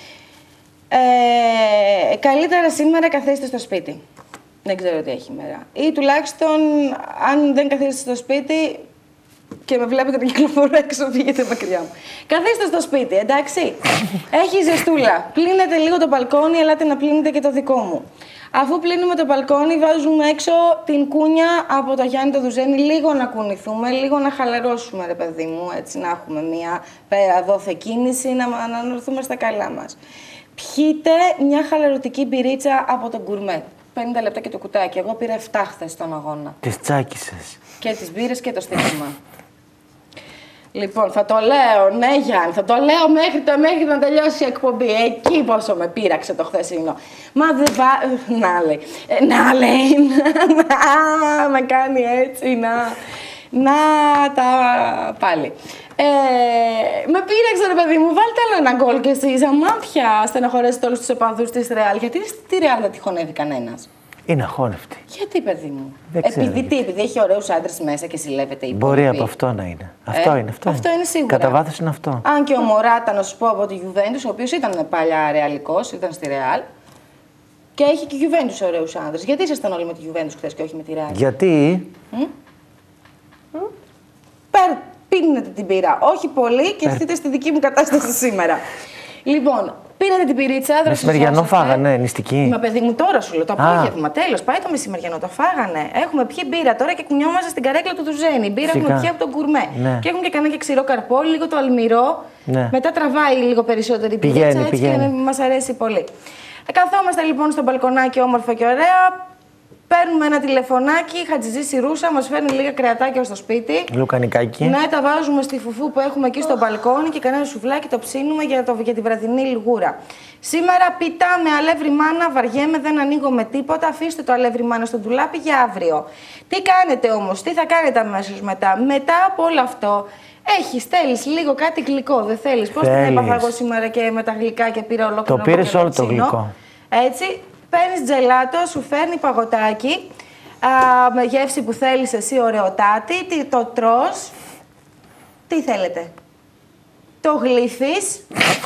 Ε, καλύτερα σήμερα καθίστε στο σπίτι. Δεν ξέρω τι έχει ημέρα. Ή τουλάχιστον, αν δεν καθίσετε στο σπίτι και με βλέπετε να κυκλοφορώ έξω, φύγετε μακριά μου. Καθίστε στο σπίτι, εντάξει. Έχει ζεστούλα. Πλύνετε λίγο το μπαλκόνι, ελάτε να πλύνετε και το δικό μου. Αφού πλύνουμε το μπαλκόνι, βάζουμε έξω την κούνια από το Γιάννη το Δουζένη, λίγο να κουνηθούμε, λίγο να χαλαρώσουμε, ρε παιδί μου, έτσι να έχουμε μια πέρα δόθε κίνηση, να, να ανορθούμε στα καλά μας. Πιείτε μια χαλαρωτική μπυρίτσα από τον γκουρμέ. πενήντα λεπτά και το κουτάκι. Εγώ πήρα επτά χθες στον αγώνα. Τις τσάκισες. Και τις μπύρες και το στοίχημα. Λοιπόν, θα το λέω, ναι Γιάννη, θα το λέω μέχρι, το, μέχρι να τελειώσει η εκπομπή. Εκεί πόσο με πείραξε το χθεσινό. Μα δεν βα... Να λέει. Ε, να λέει. Να με κάνει έτσι, να... Να τα πάλι. Ε, με πείραξε, ρε παιδί μου, βάλτε άλλο ένα γκολ κι εσείς. Αμάτια στεναχωρέσετε όλους τους επανδούς της Ρεάλ. Γιατί στη Ρεάλ δεν τη χωνεύει κανένας? Είναι αχώνευτη. Γιατί, παιδί μου? Δεν επειδή τι, επειδή έχει ωραίους άντρες μέσα και συλλεύεται η υπόλοιπη. Μπορεί από αυτό να είναι. Αυτό ε, είναι. Αυτό, αυτό είναι. είναι σίγουρα. Κατά βάθος είναι αυτό. Αν και ο Μωράτα, να σου πω, από τη Γιουβέντους, ο οποίος ήταν παλιά ρεαλικός, ήταν στη Ρεάλ. Και έχει και η Γιουβέντους ωραίους άντρες. Γιατί ήσασταν όλοι με τη Γιουβέντους χθες και όχι με τη Ρεάλ? Γιατί. Mm? Mm? Περ, πίνετε την πύρα. Όχι πολύ και έρθετε στη δική μου κατάσταση σήμερα. Λοιπόν, πήρατε την πυρίτσα, δροσιά. Μεσημεριανό φάγανε, νηστική. Μα παιδί μου, τώρα σου λέω το απόγευμα. Τέλος, πάει το μεσημεριανό, το φάγανε. Έχουμε πιει μπύρα τώρα και κουνιόμαστε στην καρέκλα του Δουζένη. Μπύρα Φυσικά. έχουμε πιει από τον γκουρμέ. Ναι. Και έχουμε και κανένα και ξηρό καρπό, λίγο το αλμυρό. Ναι. Μετά τραβάει λίγο περισσότερη πηγαίνει, πυρίτσα έτσι πηγαίνει. και μας αρέσει πολύ. Ε, καθόμαστε λοιπόν στο μπαλκονάκι όμορφα και ωραία. Παίρνουμε ένα τηλεφωνάκι, Χατζηζή Ρούσα, μας φέρνει λίγα κρεατάκια στο σπίτι. Λουκανικάκι. Ναι, τα βάζουμε στη φουφού που έχουμε εκεί στο μπαλκόνι και κανένα σουβλάκι το ψήνουμε για, το, για τη βραδινή λιγούρα. Σήμερα πίτα με αλεύρι μάνα, βαριέμαι, δεν ανοίγω με τίποτα. Αφήστε το αλεύρι μάνα στο ντουλάπι για αύριο. Τι κάνετε όμως, τι θα κάνετε αμέσως μετά. Μετά από όλο αυτό, έχει, θέλεις λίγο κάτι γλυκό, δεν θέλεις. Πώς την έπαθα εγώ σήμερα και με τα γλυκά και πήρα ολόκληρο. Το πήρες όλο το γλυκό. Έτσι, παίρνεις τζελάτο, σου φέρνει παγωτάκι, α, με γεύση που θέλεις εσύ, ωραιοτάτη, τι, το τρως. Τι θέλετε. Το γλύφεις.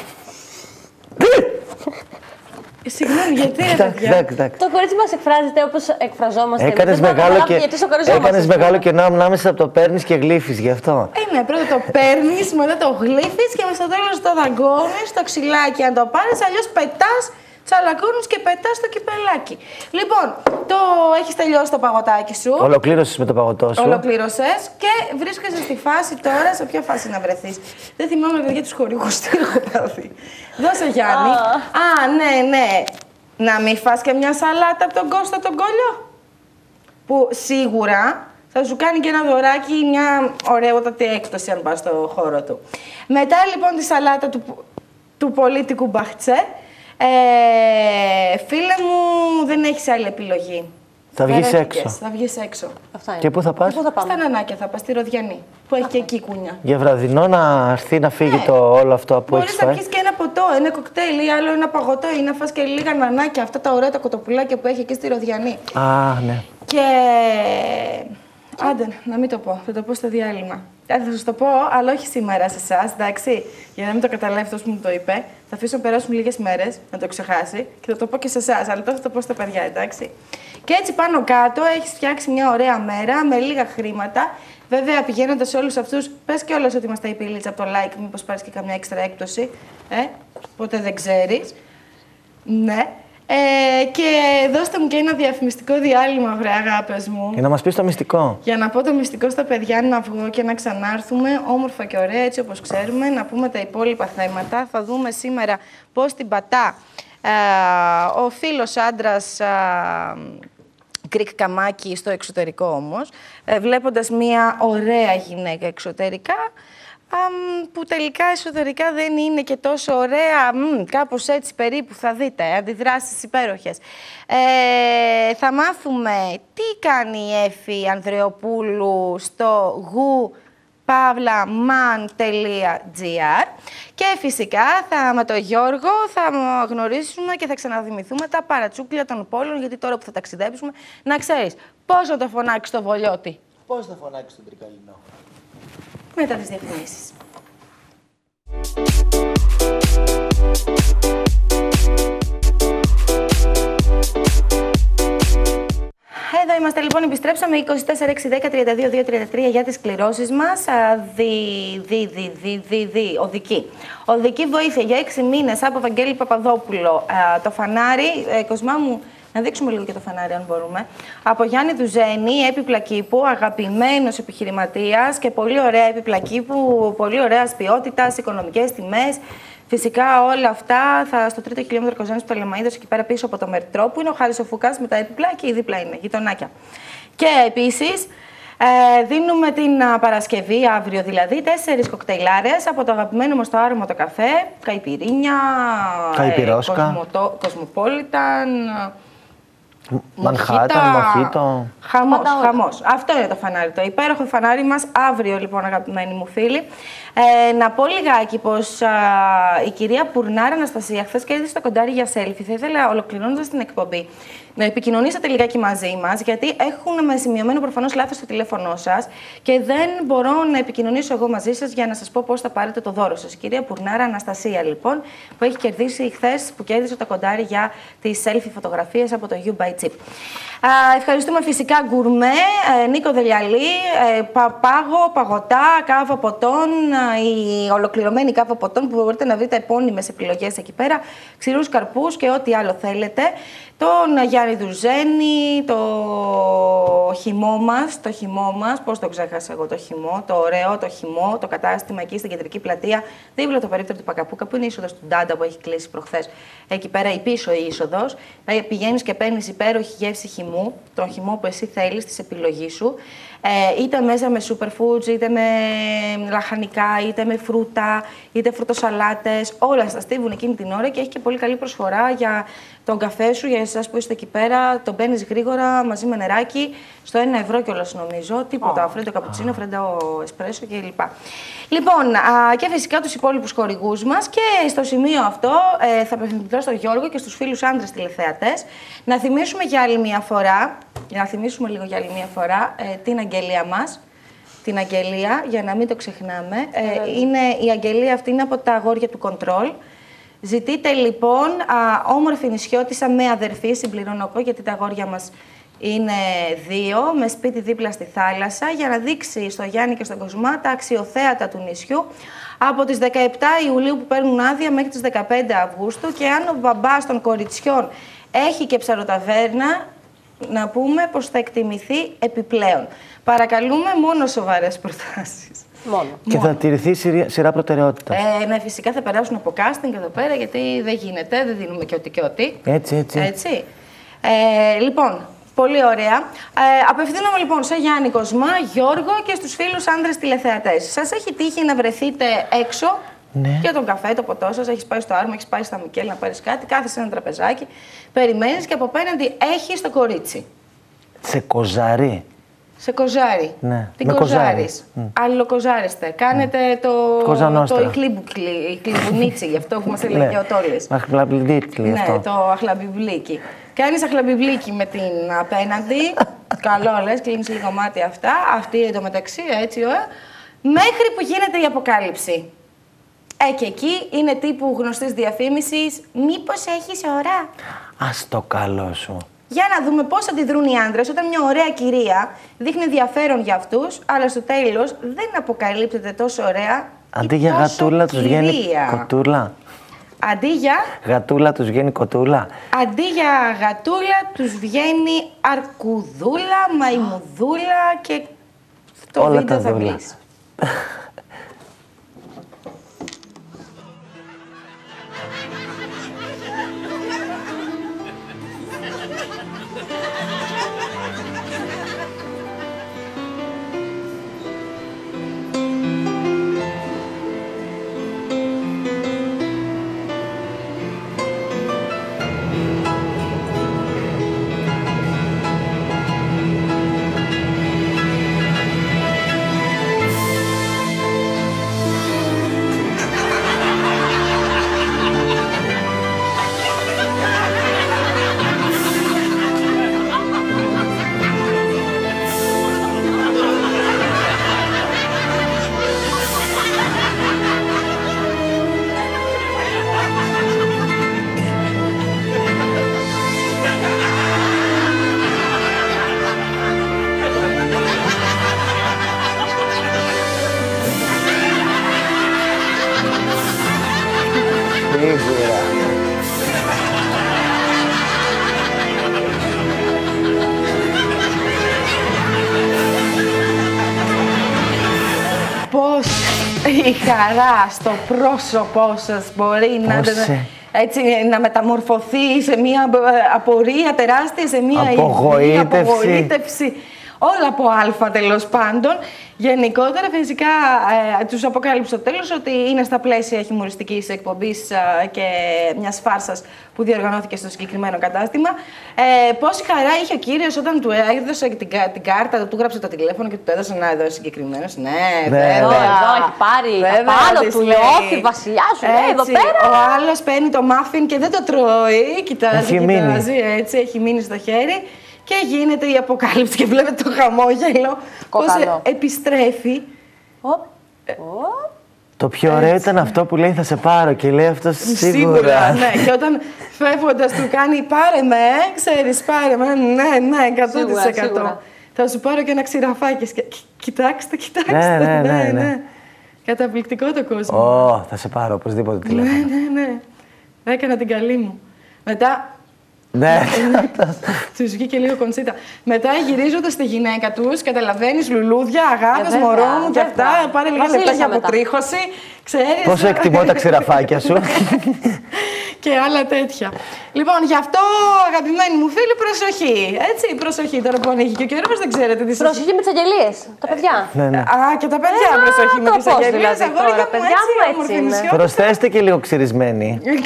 Συγγνώμη, γιατί ρε παιδιά. Το κορίτσι μας εκφράζεται όπως εκφραζόμαστε. Έκανες μεγάλο, και... Έκανες μεγάλο κενό ανάμεσα από το παίρνεις και γλύφεις, γι' αυτό. Ε, ναι, πρώτα το παίρνεις, μετά το γλύφεις και στο τέλος το δαγκώνεις, το ξυλάκι αν το πάρεις, αλλιώς πετάς, τσαλακώνεις και πετάς το κυπελάκι. Λοιπόν, το έχεις τελειώσει το παγωτάκι σου. Ολοκλήρωσες με το παγωτό σου. Ολοκλήρωσες και βρίσκεσαι στη φάση τώρα, σε ποια φάση να βρεθείς. Δεν θυμάμαι παιδιά τους χορηγούς, τι έχω πάθει. Δώσε Γιάννη. Α, ναι, ναι. Να μην φας και μια σαλάτα από τον Κώστα τον Κόλλιο. Που σίγουρα θα σου κάνει και ένα δωράκι, μια ωραιότατη έκπτωση αν πας στο χώρο του. Μετά λοιπόν τη σαλάτα του, του πολίτικου Μπαχτσέ, ε, φίλε μου, δεν έχεις άλλη επιλογή. Θα βγεις έξω. Θα βγεις έξω. Αυτά είναι. Και πού θα πας? Και πού θα πάμε? Στα Νανάκια θα πας, στη Ροδιανή, που έχει και εκεί κούνια. Για βραδινό να έρθει να φύγει Ναι. το όλο αυτό που έχεις Μπορείς να φάει. πιεις και ένα ποτό, ένα κοκτέιλ ή άλλο ένα παγωτό ή να φας και λίγα νανάκια, αυτά τα ωραία τα κοτοπουλάκια που έχει εκεί στη Ροδιανή. Α, ναι. Και... Άντε, να μην το πω, θα το πω στο διάλειμμα. Άντε, θα σας το πω, αλλά όχι σήμερα σε εσάς, εντάξει, για να μην το καταλάβει αυτός που μου το είπε. Θα αφήσω να περάσουν λίγες μέρες, να το ξεχάσει και θα το πω και σε εσάς, αλλά τώρα θα το πω στα παιδιά, εντάξει. Και έτσι πάνω κάτω έχεις φτιάξει μια ωραία μέρα με λίγα χρήματα. Βέβαια, πηγαίνοντας σε όλους αυτούς, πες και όλες ότι μας τα είπε η Λίτσα από το like, μήπως πάρεις και καμιά έξτρα έκπτωση. Ε, ποτέ δεν ξέρεις. Ναι. Ε, και δώστε μου και ένα διαφημιστικό διάλειμμα, βρε αγάπες μου. Για να μας πεις το μυστικό. Για να πω το μυστικό στα παιδιά, να βγω και να ξανάρθουμε όμορφα και ωραία, έτσι όπως ξέρουμε, να πούμε τα υπόλοιπα θέματα. Θα δούμε σήμερα πώς την πατά ε, ο φίλος άντρας ε, Κρικ Καμάκη στο εξωτερικό όμως, ε, βλέποντας μια ωραία γυναίκα εξωτερικά, Um, που τελικά εσωτερικά δεν είναι και τόσο ωραία, μ, κάπως έτσι περίπου θα δείτε, αντιδράσεις υπέροχες. Ε, θα μάθουμε τι κάνει η Έφη Ανδρεοπούλου στο γου παύλα μαν τελεία τζι άρ και φυσικά θα, με τον Γιώργο θα γνωρίσουμε και θα ξαναδημηθούμε τα παρατσούκλια των πόλων, γιατί τώρα που θα ταξιδέψουμε, να ξέρεις πώς να το φωνάξεις το Βολιώτη. Πώς θα φωνάξεις τον Τρικαλινό? Μετά τις διαφημίσεις. Εδώ είμαστε λοιπόν, επιστρέψαμε είκοσι τέσσερα έξι δέκα τριάντα δύο δύο τριάντα τρία για τις κληρώσεις μας. Δι, δι, δι, δι, δι, δι, οδική. Οδική βοήθεια για έξι μήνες από Βαγγέλη Παπαδόπουλο. Το φανάρι, ε, Κοσμά μου, να δείξουμε λίγο και το φανάρι αν μπορούμε. Από Γιάννη Δουζένη, έπιπλα κήπου, αγαπημένος επιχειρηματίας και πολύ ωραία έπιπλα κήπου, πολύ ωραίας ποιότητας, οικονομικές τιμές. Φυσικά όλα αυτά θα στο τρίτο χιλιόμετρο Κοζάνης του Πτολεμαΐδος, εκεί πέρα πίσω από το Μερτρό, που είναι ο Χάρης ο Φουκάς με τα έπιπλα και η δίπλα είναι, γειτονάκια. Και επίσης ε, δίνουμε την α, Παρασκευή, αύριο δηλαδή, τέσσερις κοκτέιλάρες από το αγαπημένο μας το άρωμα το καφέ, καϊπιρίνια, Καϊπυρόσκα, ε, Κοσμοπόλιταν, Μανχάταν, μοχίτο. Χαμός, χαμός. Αυτό είναι το φανάρι, το υπέροχο φανάρι μας. Αύριο, λοιπόν, αγαπημένοι μου φίλοι. Ε, να πω λιγάκι πως α, η κυρία Πουρνάρα Αναστασία χθες κέρδισε το κοντάρι για selfie. Θα ήθελα, ολοκληρώνοντας την εκπομπή, να επικοινωνήσετε λιγάκι μαζί μας, γιατί έχουν με σημειωμένο προφανώς λάθος το τηλέφωνό σας και δεν μπορώ να επικοινωνήσω εγώ μαζί σας για να σας πω πώς θα πάρετε το δώρο σας. Η κυρία Πουρνάρα Αναστασία, λοιπόν, που έχει κερδίσει χθες, που κέρδισε το κοντάρι για τις selfie φωτογραφίες από το You by Chip. Α, ευχαριστούμε φυσικά Γκουρμέ, ε, Νίκο Δελιαλή, ε, πα, πάγο, παγωτά, κάβα ποτών, ε, η ολοκληρωμένη κάβα ποτών που μπορείτε να βρείτε επώνυμες επιλογές εκεί πέρα, ξηρούς καρπούς και ό,τι άλλο θέλετε. τον Γιάννη Δουζένη, το χυμό μας, το χυμό μας, πώς το ξέχασα εγώ το χυμό, το ωραίο το χυμό, το κατάστημα εκεί στην κεντρική πλατεία, δίπλα το περίπτερο του Πακαπούκα, που είναι η είσοδος του Ντάντα που έχει κλείσει προχθές. Εκεί πέρα η πίσω η είσοδος, πηγαίνεις και παίρνεις υπέροχη γεύση χυμού, τον χυμό που εσύ θέλεις, της επιλογής σου, ε, είτε μέσα με superfoods, είτε με λαχανικά, είτε με φρούτα, είτε φρουτοσαλάτες, όλα στα στίβουν εκείνη την ώρα και έχει και πολύ καλή προσφορά για τον καφέ σου, για εσάς που είστε εκεί πέρα, τον μπαίνεις γρήγορα μαζί με νεράκι, στο ένα ευρώ κιόλας νομίζω, τίποτα, oh. φρέντο καπουτσίνο, φρέντο εσπρέσο κλπ. Λοιπόν, α, και φυσικά τους υπόλοιπους χορηγούς μας και στο σημείο αυτό ε, θα απευθυνθώ στον Γιώργο και στους φίλους άντρες τηλεθεατές να θυμίσουμε για άλλη μια φορά, για να θυμίσουμε λίγο για άλλη μια φορά ε, την αγγελία μας. Την αγγελία, για να μην το ξεχνάμε. Ε, είναι, η αγγελία αυτή είναι από τα αγόρια του Control. Ζητείτε λοιπόν α, όμορφη νησιώτισσα με αδερφή, συμπληρώνω εγώ, γιατί τα αγόρια μας είναι δύο, με σπίτι δίπλα στη θάλασσα, για να δείξει στο Γιάννη και στον Κοσμά τα αξιοθέατα του νησιού από τις δεκαεπτά Ιουλίου που παίρνουν άδεια μέχρι τις δεκαπέντε Αυγούστου, και αν ο μπαμπάς των κοριτσιών έχει και ψαροταβέρνα, να πούμε πως θα εκτιμηθεί επιπλέον. Παρακαλούμε μόνο σοβαρές προτάσεις. Μόνο. Και Μόνο. θα τηρηθεί σειρά, σειρά προτεραιότητας. Ε, ναι, φυσικά θα περάσουν από casting εδώ πέρα, γιατί δεν γίνεται, δεν δίνουμε και ό,τι και ό,τι. Έτσι, έτσι. έτσι. Ε, λοιπόν, πολύ ωραία. Ε, απευθύνομαι λοιπόν σε Γιάννη, Κοσμά, Γιώργο και στους φίλους άντρες τηλεθεατές. Σας έχει τύχει να βρεθείτε έξω ναι. για τον καφέ, το ποτό σας, έχεις πάει στο Άρμα, έχεις πάει στα Μικέλ να πάρεις κάτι, κάθεσαι σε ένα τραπεζάκι, περιμένεις και από απέναντι έχεις το κορίτσι. Σε κοζαρί. Σε κοζάρι. Ναι. Την με κοζάρις. Mm. Αλλοκοζάριστε. Κάνετε mm. το, το ικλιμπουνίτσι, γι' αυτό που μας έλεγε ο Τόλης. Αχλαμπιμπλίκι. Ναι, το αχλαμπιμπλίκι. Κάνεις αχλαμπιμπλίκι με την απέναντι. Καλό λες, κλείνεις λίγο μάτι αυτά. Αυτή εντωμεταξύ, έτσι, ωραία. Μέχρι που γίνεται η αποκάλυψη. Ε, και εκεί είναι τύπου γνωστής διαφήμισης. Μήπως έχεις ώρα. Ας το καλό σου. Για να δούμε πώς αντιδρούν οι άντρες όταν μια ωραία κυρία δείχνει ενδιαφέρον για αυτούς, αλλά στο τέλος δεν αποκαλύπτεται τόσο ωραία. Αντί για γατούλα τους βγαίνει κοτούλα. Αντί για... Γατούλα τους βγαίνει κοτούλα. Αντί για γατούλα τους βγαίνει αρκουδούλα, μαϊμουδούλα και το όλα βίντεο τα θα δούλα. βρεις. Πώς η χαρά στο πρόσωπό σας μπορεί να, έτσι, να μεταμορφωθεί σε μια απορία τεράστια, σε μια απογοήτευση. απογοήτευση. Όλα από αλφα τέλος πάντων. Γενικότερα, φυσικά, ε, τους αποκάλυψε στο τέλος ότι είναι στα πλαίσια χιουμοριστικής εκπομπής ε, και μιας φάρσας που διοργανώθηκε στο συγκεκριμένο κατάστημα. Ε, πόση χαρά είχε ο κύριος όταν του έδωσε την, την κάρτα, του γράψε το τηλέφωνο και του το έδωσε να έδωσε συγκεκριμένος. Ναι, βέβαια. Εδώ, εδώ έχει πάρει βέβαια, πάνω του, νιώθει βασιλιά σου, λέει, εδώ πέρα. Ο άλλος παίρνει το μάφιν και δεν το τρώει, κοιτάζει, έχει κοιτάζει, μείνει. έτσι, έχει μείνει στο χέρι. Και γίνεται η αποκάλυψη και βλέπετε το χαμόγελο, πώς επιστρέφει. Οπ. Το πιο ωραίο ήταν αυτό που λέει θα σε πάρω και λέει αυτό σίγουρα. Σίγουρα, ναι. Και όταν φεύγοντας του κάνει πάρε με, ξέρεις, πάρε με, ναι, ναι, εκατό τοις εκατό. Θα σου πάρω και ένα ξηραφάκι. Κοιτάξτε, κοιτάξτε. Ναι, ναι, ναι, ναι, ναι. Καταπληκτικό το κόσμο. Ω, θα σε πάρω οπωσδήποτε τηλέφωνο. Ναι, ναι, ναι. Έκανα την καλή μου. Μετά Ναι. Τους βγήκε λίγο κονσίτα. Μετά γυρίζοντας στη γυναίκα τους, καταλαβαίνεις, λουλούδια, αγάπες, Ε, βέβαια, μωρό μου και βέβαια. αυτά. Πάρε λίγα Βασίλισσα λεπτά για μετά. αποτρίχωση. Ξέρεις. Πόσο εκτιμώ τα ξηραφάκια σου. Και άλλα τέτοια. Λοιπόν, γι' αυτό αγαπημένοι μου φίλοι, προσοχή. Έτσι, προσοχή. Τώρα που ανοίγει και ο καιρός, δεν ξέρετε τι σας. Προσοχή με τις αγγελίες, τα παιδιά. Ναι, ναι. Α, και τα παιδιά, Ε, προσοχή με το τις πώς αγγελίες. δηλαδή Αγόρια τώρα, μου, παιδιά έτσι, μου, έτσι όμορφη είναι. νησιώτες. Προσθέστε και λίγο ξυρισμένοι.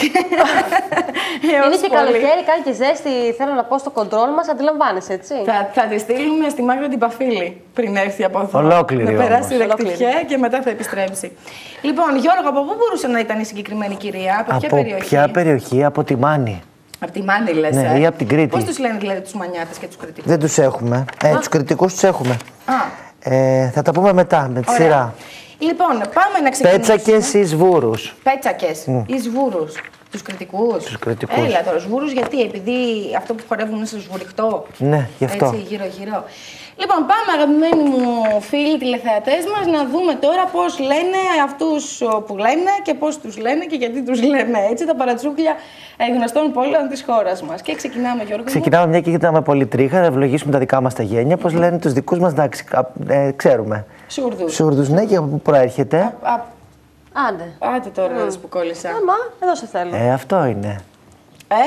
Είναι και καλοκαίρι, κάνει και ζέστη. Θέλω να πω στο κοντρόλ μας, αντιλαμβάνεσαι, έτσι. Θα, θα τη στείλουμε στη Μάγδα την Παφίλη πριν έρθει από εδώ. Ολόκληρη Να περάσει όμως. ρεκτιφιέ και μετά θα επιστρέψει. Λοιπόν, Γιώργο, από πού μπορούσε να ήταν η συγκεκριμένη κυρία, από ποια Από περιοχή? ποια περιοχή, από τη Μάνη. Από τη Μάνη, λες. Ναι, ε? ή από την Κρήτη. Πώς τους λένε δηλαδή τους Μανιάτες και τους Κρητικούς? Δεν τους έχουμε. Ε, τους κριτικούς τους έχουμε. Α, Ε, θα τα πούμε μετά, με τη ωραία. σειρά. Λοιπόν, πάμε να ξεκινήσουμε. Πέτσακες ή σβούρους. Πέτσακες ή σβούρους. Τους κριτικούς. Τους κριτικούς. Έλα τώρα, σβούρους γιατί, επειδή αυτό που χορεύουν είναι στο σβουριχτό. Ναι, γι' αυτό. Έτσι, γύρω-γύρω. Λοιπόν, πάμε αγαπημένοι μου φίλοι τηλεθεατές μας να δούμε τώρα πώς λένε αυτούς που λένε και πώς τους λένε και γιατί τους λέμε έτσι τα παρατσούκλια ε, γνωστών πόλεων της χώρας μας. Και ξεκινάμε, Γιώργο μου. Ξεκινάμε μια και είδαμε πολύ τρίχα, να ευλογήσουμε τα δικά μας τα γένια. Πώς λένε τους δικούς μας, εντάξει, κα- ε, ξέρουμε. Σούρδους. Σούρδους, ναι, και από πού προέρχεται. Α, Άντε. άντε τώρα mm. που κόλλησα. Άμα, εδώ σε θέλω. Ε, αυτό είναι. Ε?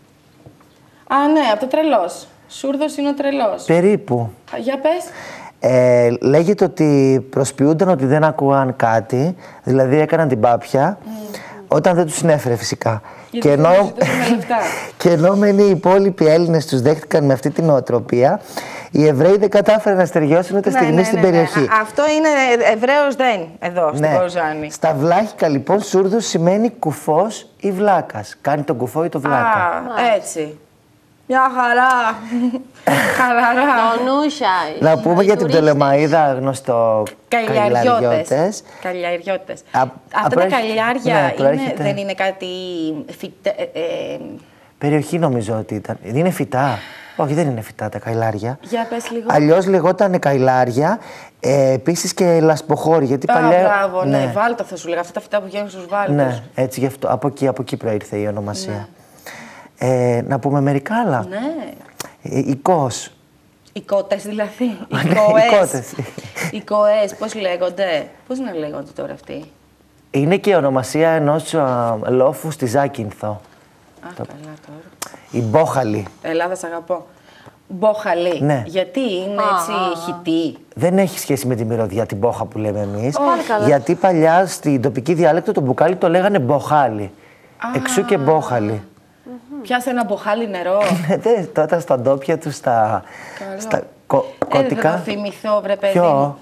Α, ναι, από το τρελός. Σούρδος είναι ο τρελός. Περίπου. Α, για πες. Ε, λέγεται ότι προσποιούνταν ότι δεν ακούγαν κάτι, δηλαδή έκαναν την πάπια, όταν δεν τους συνέφερε φυσικά. Γιατί Και δεν ενώ, τους ζητούσαμε λεφτά. και ενώ μεν οι υπόλοιποι Έλληνες τους δέχτηκαν με αυτή την νοοτροπία, οι Εβραίοι δεν κατάφεραν να στεριώσουν ούτε Ναι, στιγμή ναι, στην ναι, ναι. περιοχή. Α, αυτό είναι Εβραίος δεν, εδώ, στην Ναι. Κοζάνη. Στα βλάχικα λοιπόν σούρδος σημαίνει κουφός ή βλάκας. Κάνει τον κουφό ή τον βλάκα. Α, έτσι. Μια χαρά. Χαλαρά. Νονούσα. Να πούμε για την Πτολεμαΐδα, γνωστό Καλλιαριώτες. καλλιαριώτες. Καλλιαριώτες. Α- Αυτά α, τα προέρχεται- καλλιάρια ναι, είναι, προέρχεται. δεν είναι κάτι φυτε, ε, ε, Περιοχή νομίζω ότι ήταν. Είναι φυτά. Όχι, δεν είναι φυτά τα καηλάρια. για πες λίγο. Αλλιώς λεγόταν καηλάρια, ε, επίσης και λασποχώρι. Γιατί Α, παλιά. μπράβο, ναι, βάλτα θα σου λέγα. Αυτά τα φυτά που βγαίνουν στους βάλτους. Ναι, έτσι γι' αυτό. Από εκεί, από εκεί προήρθε η ονομασία. Ε, να πούμε μερικά άλλα. Ναι. Ε, Ικός. Οι κότες δηλαδή. Οι Ναι, οι κοές. κότες. Οι κοές, πώς λέγονται. Πώς να λέγονται τώρα αυτοί. Είναι και η ονομασία ενός α, λόφου στη Ζάκυνθο. Α, καλά τώρα. Η μπόχαλη. Ελλάδα, σ' αγαπώ. Μπόχαλη. Ναι. Γιατί είναι έτσι χυτή. Δεν έχει σχέση με τη μυρωδιά, την μπόχα που λέμε εμείς. Πάλι καλά. Γιατί παλιά στην τοπική διάλεκτο το μπουκάλι το λέγανε μποχάλι. Εξού και μπόχαλη. Πιάσε ένα μποχάλι νερό. Ναι, τότε στα ντόπια του, στα, Καλό. στα κο, Ε, δεν θα κώτικα. το θυμηθώ, βρε παιδί. Ποιο?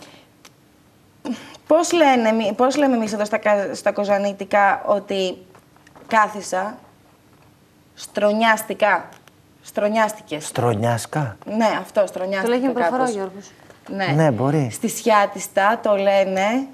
Πώς, λένε, εμεί- πώς λέμε εμείς εδώ στα, κα- στα κοζανίτικα ότι κάθισα, στρονιάστηκα. Στρονιάστηκες. Στρονιάσκα. Ναι, αυτό, Το στρονιάστηκα λέγει με προφορά ο κάπως. Γιώργος. Ναι. Ναι, μπορεί. Στη Σιάτιστα το λένε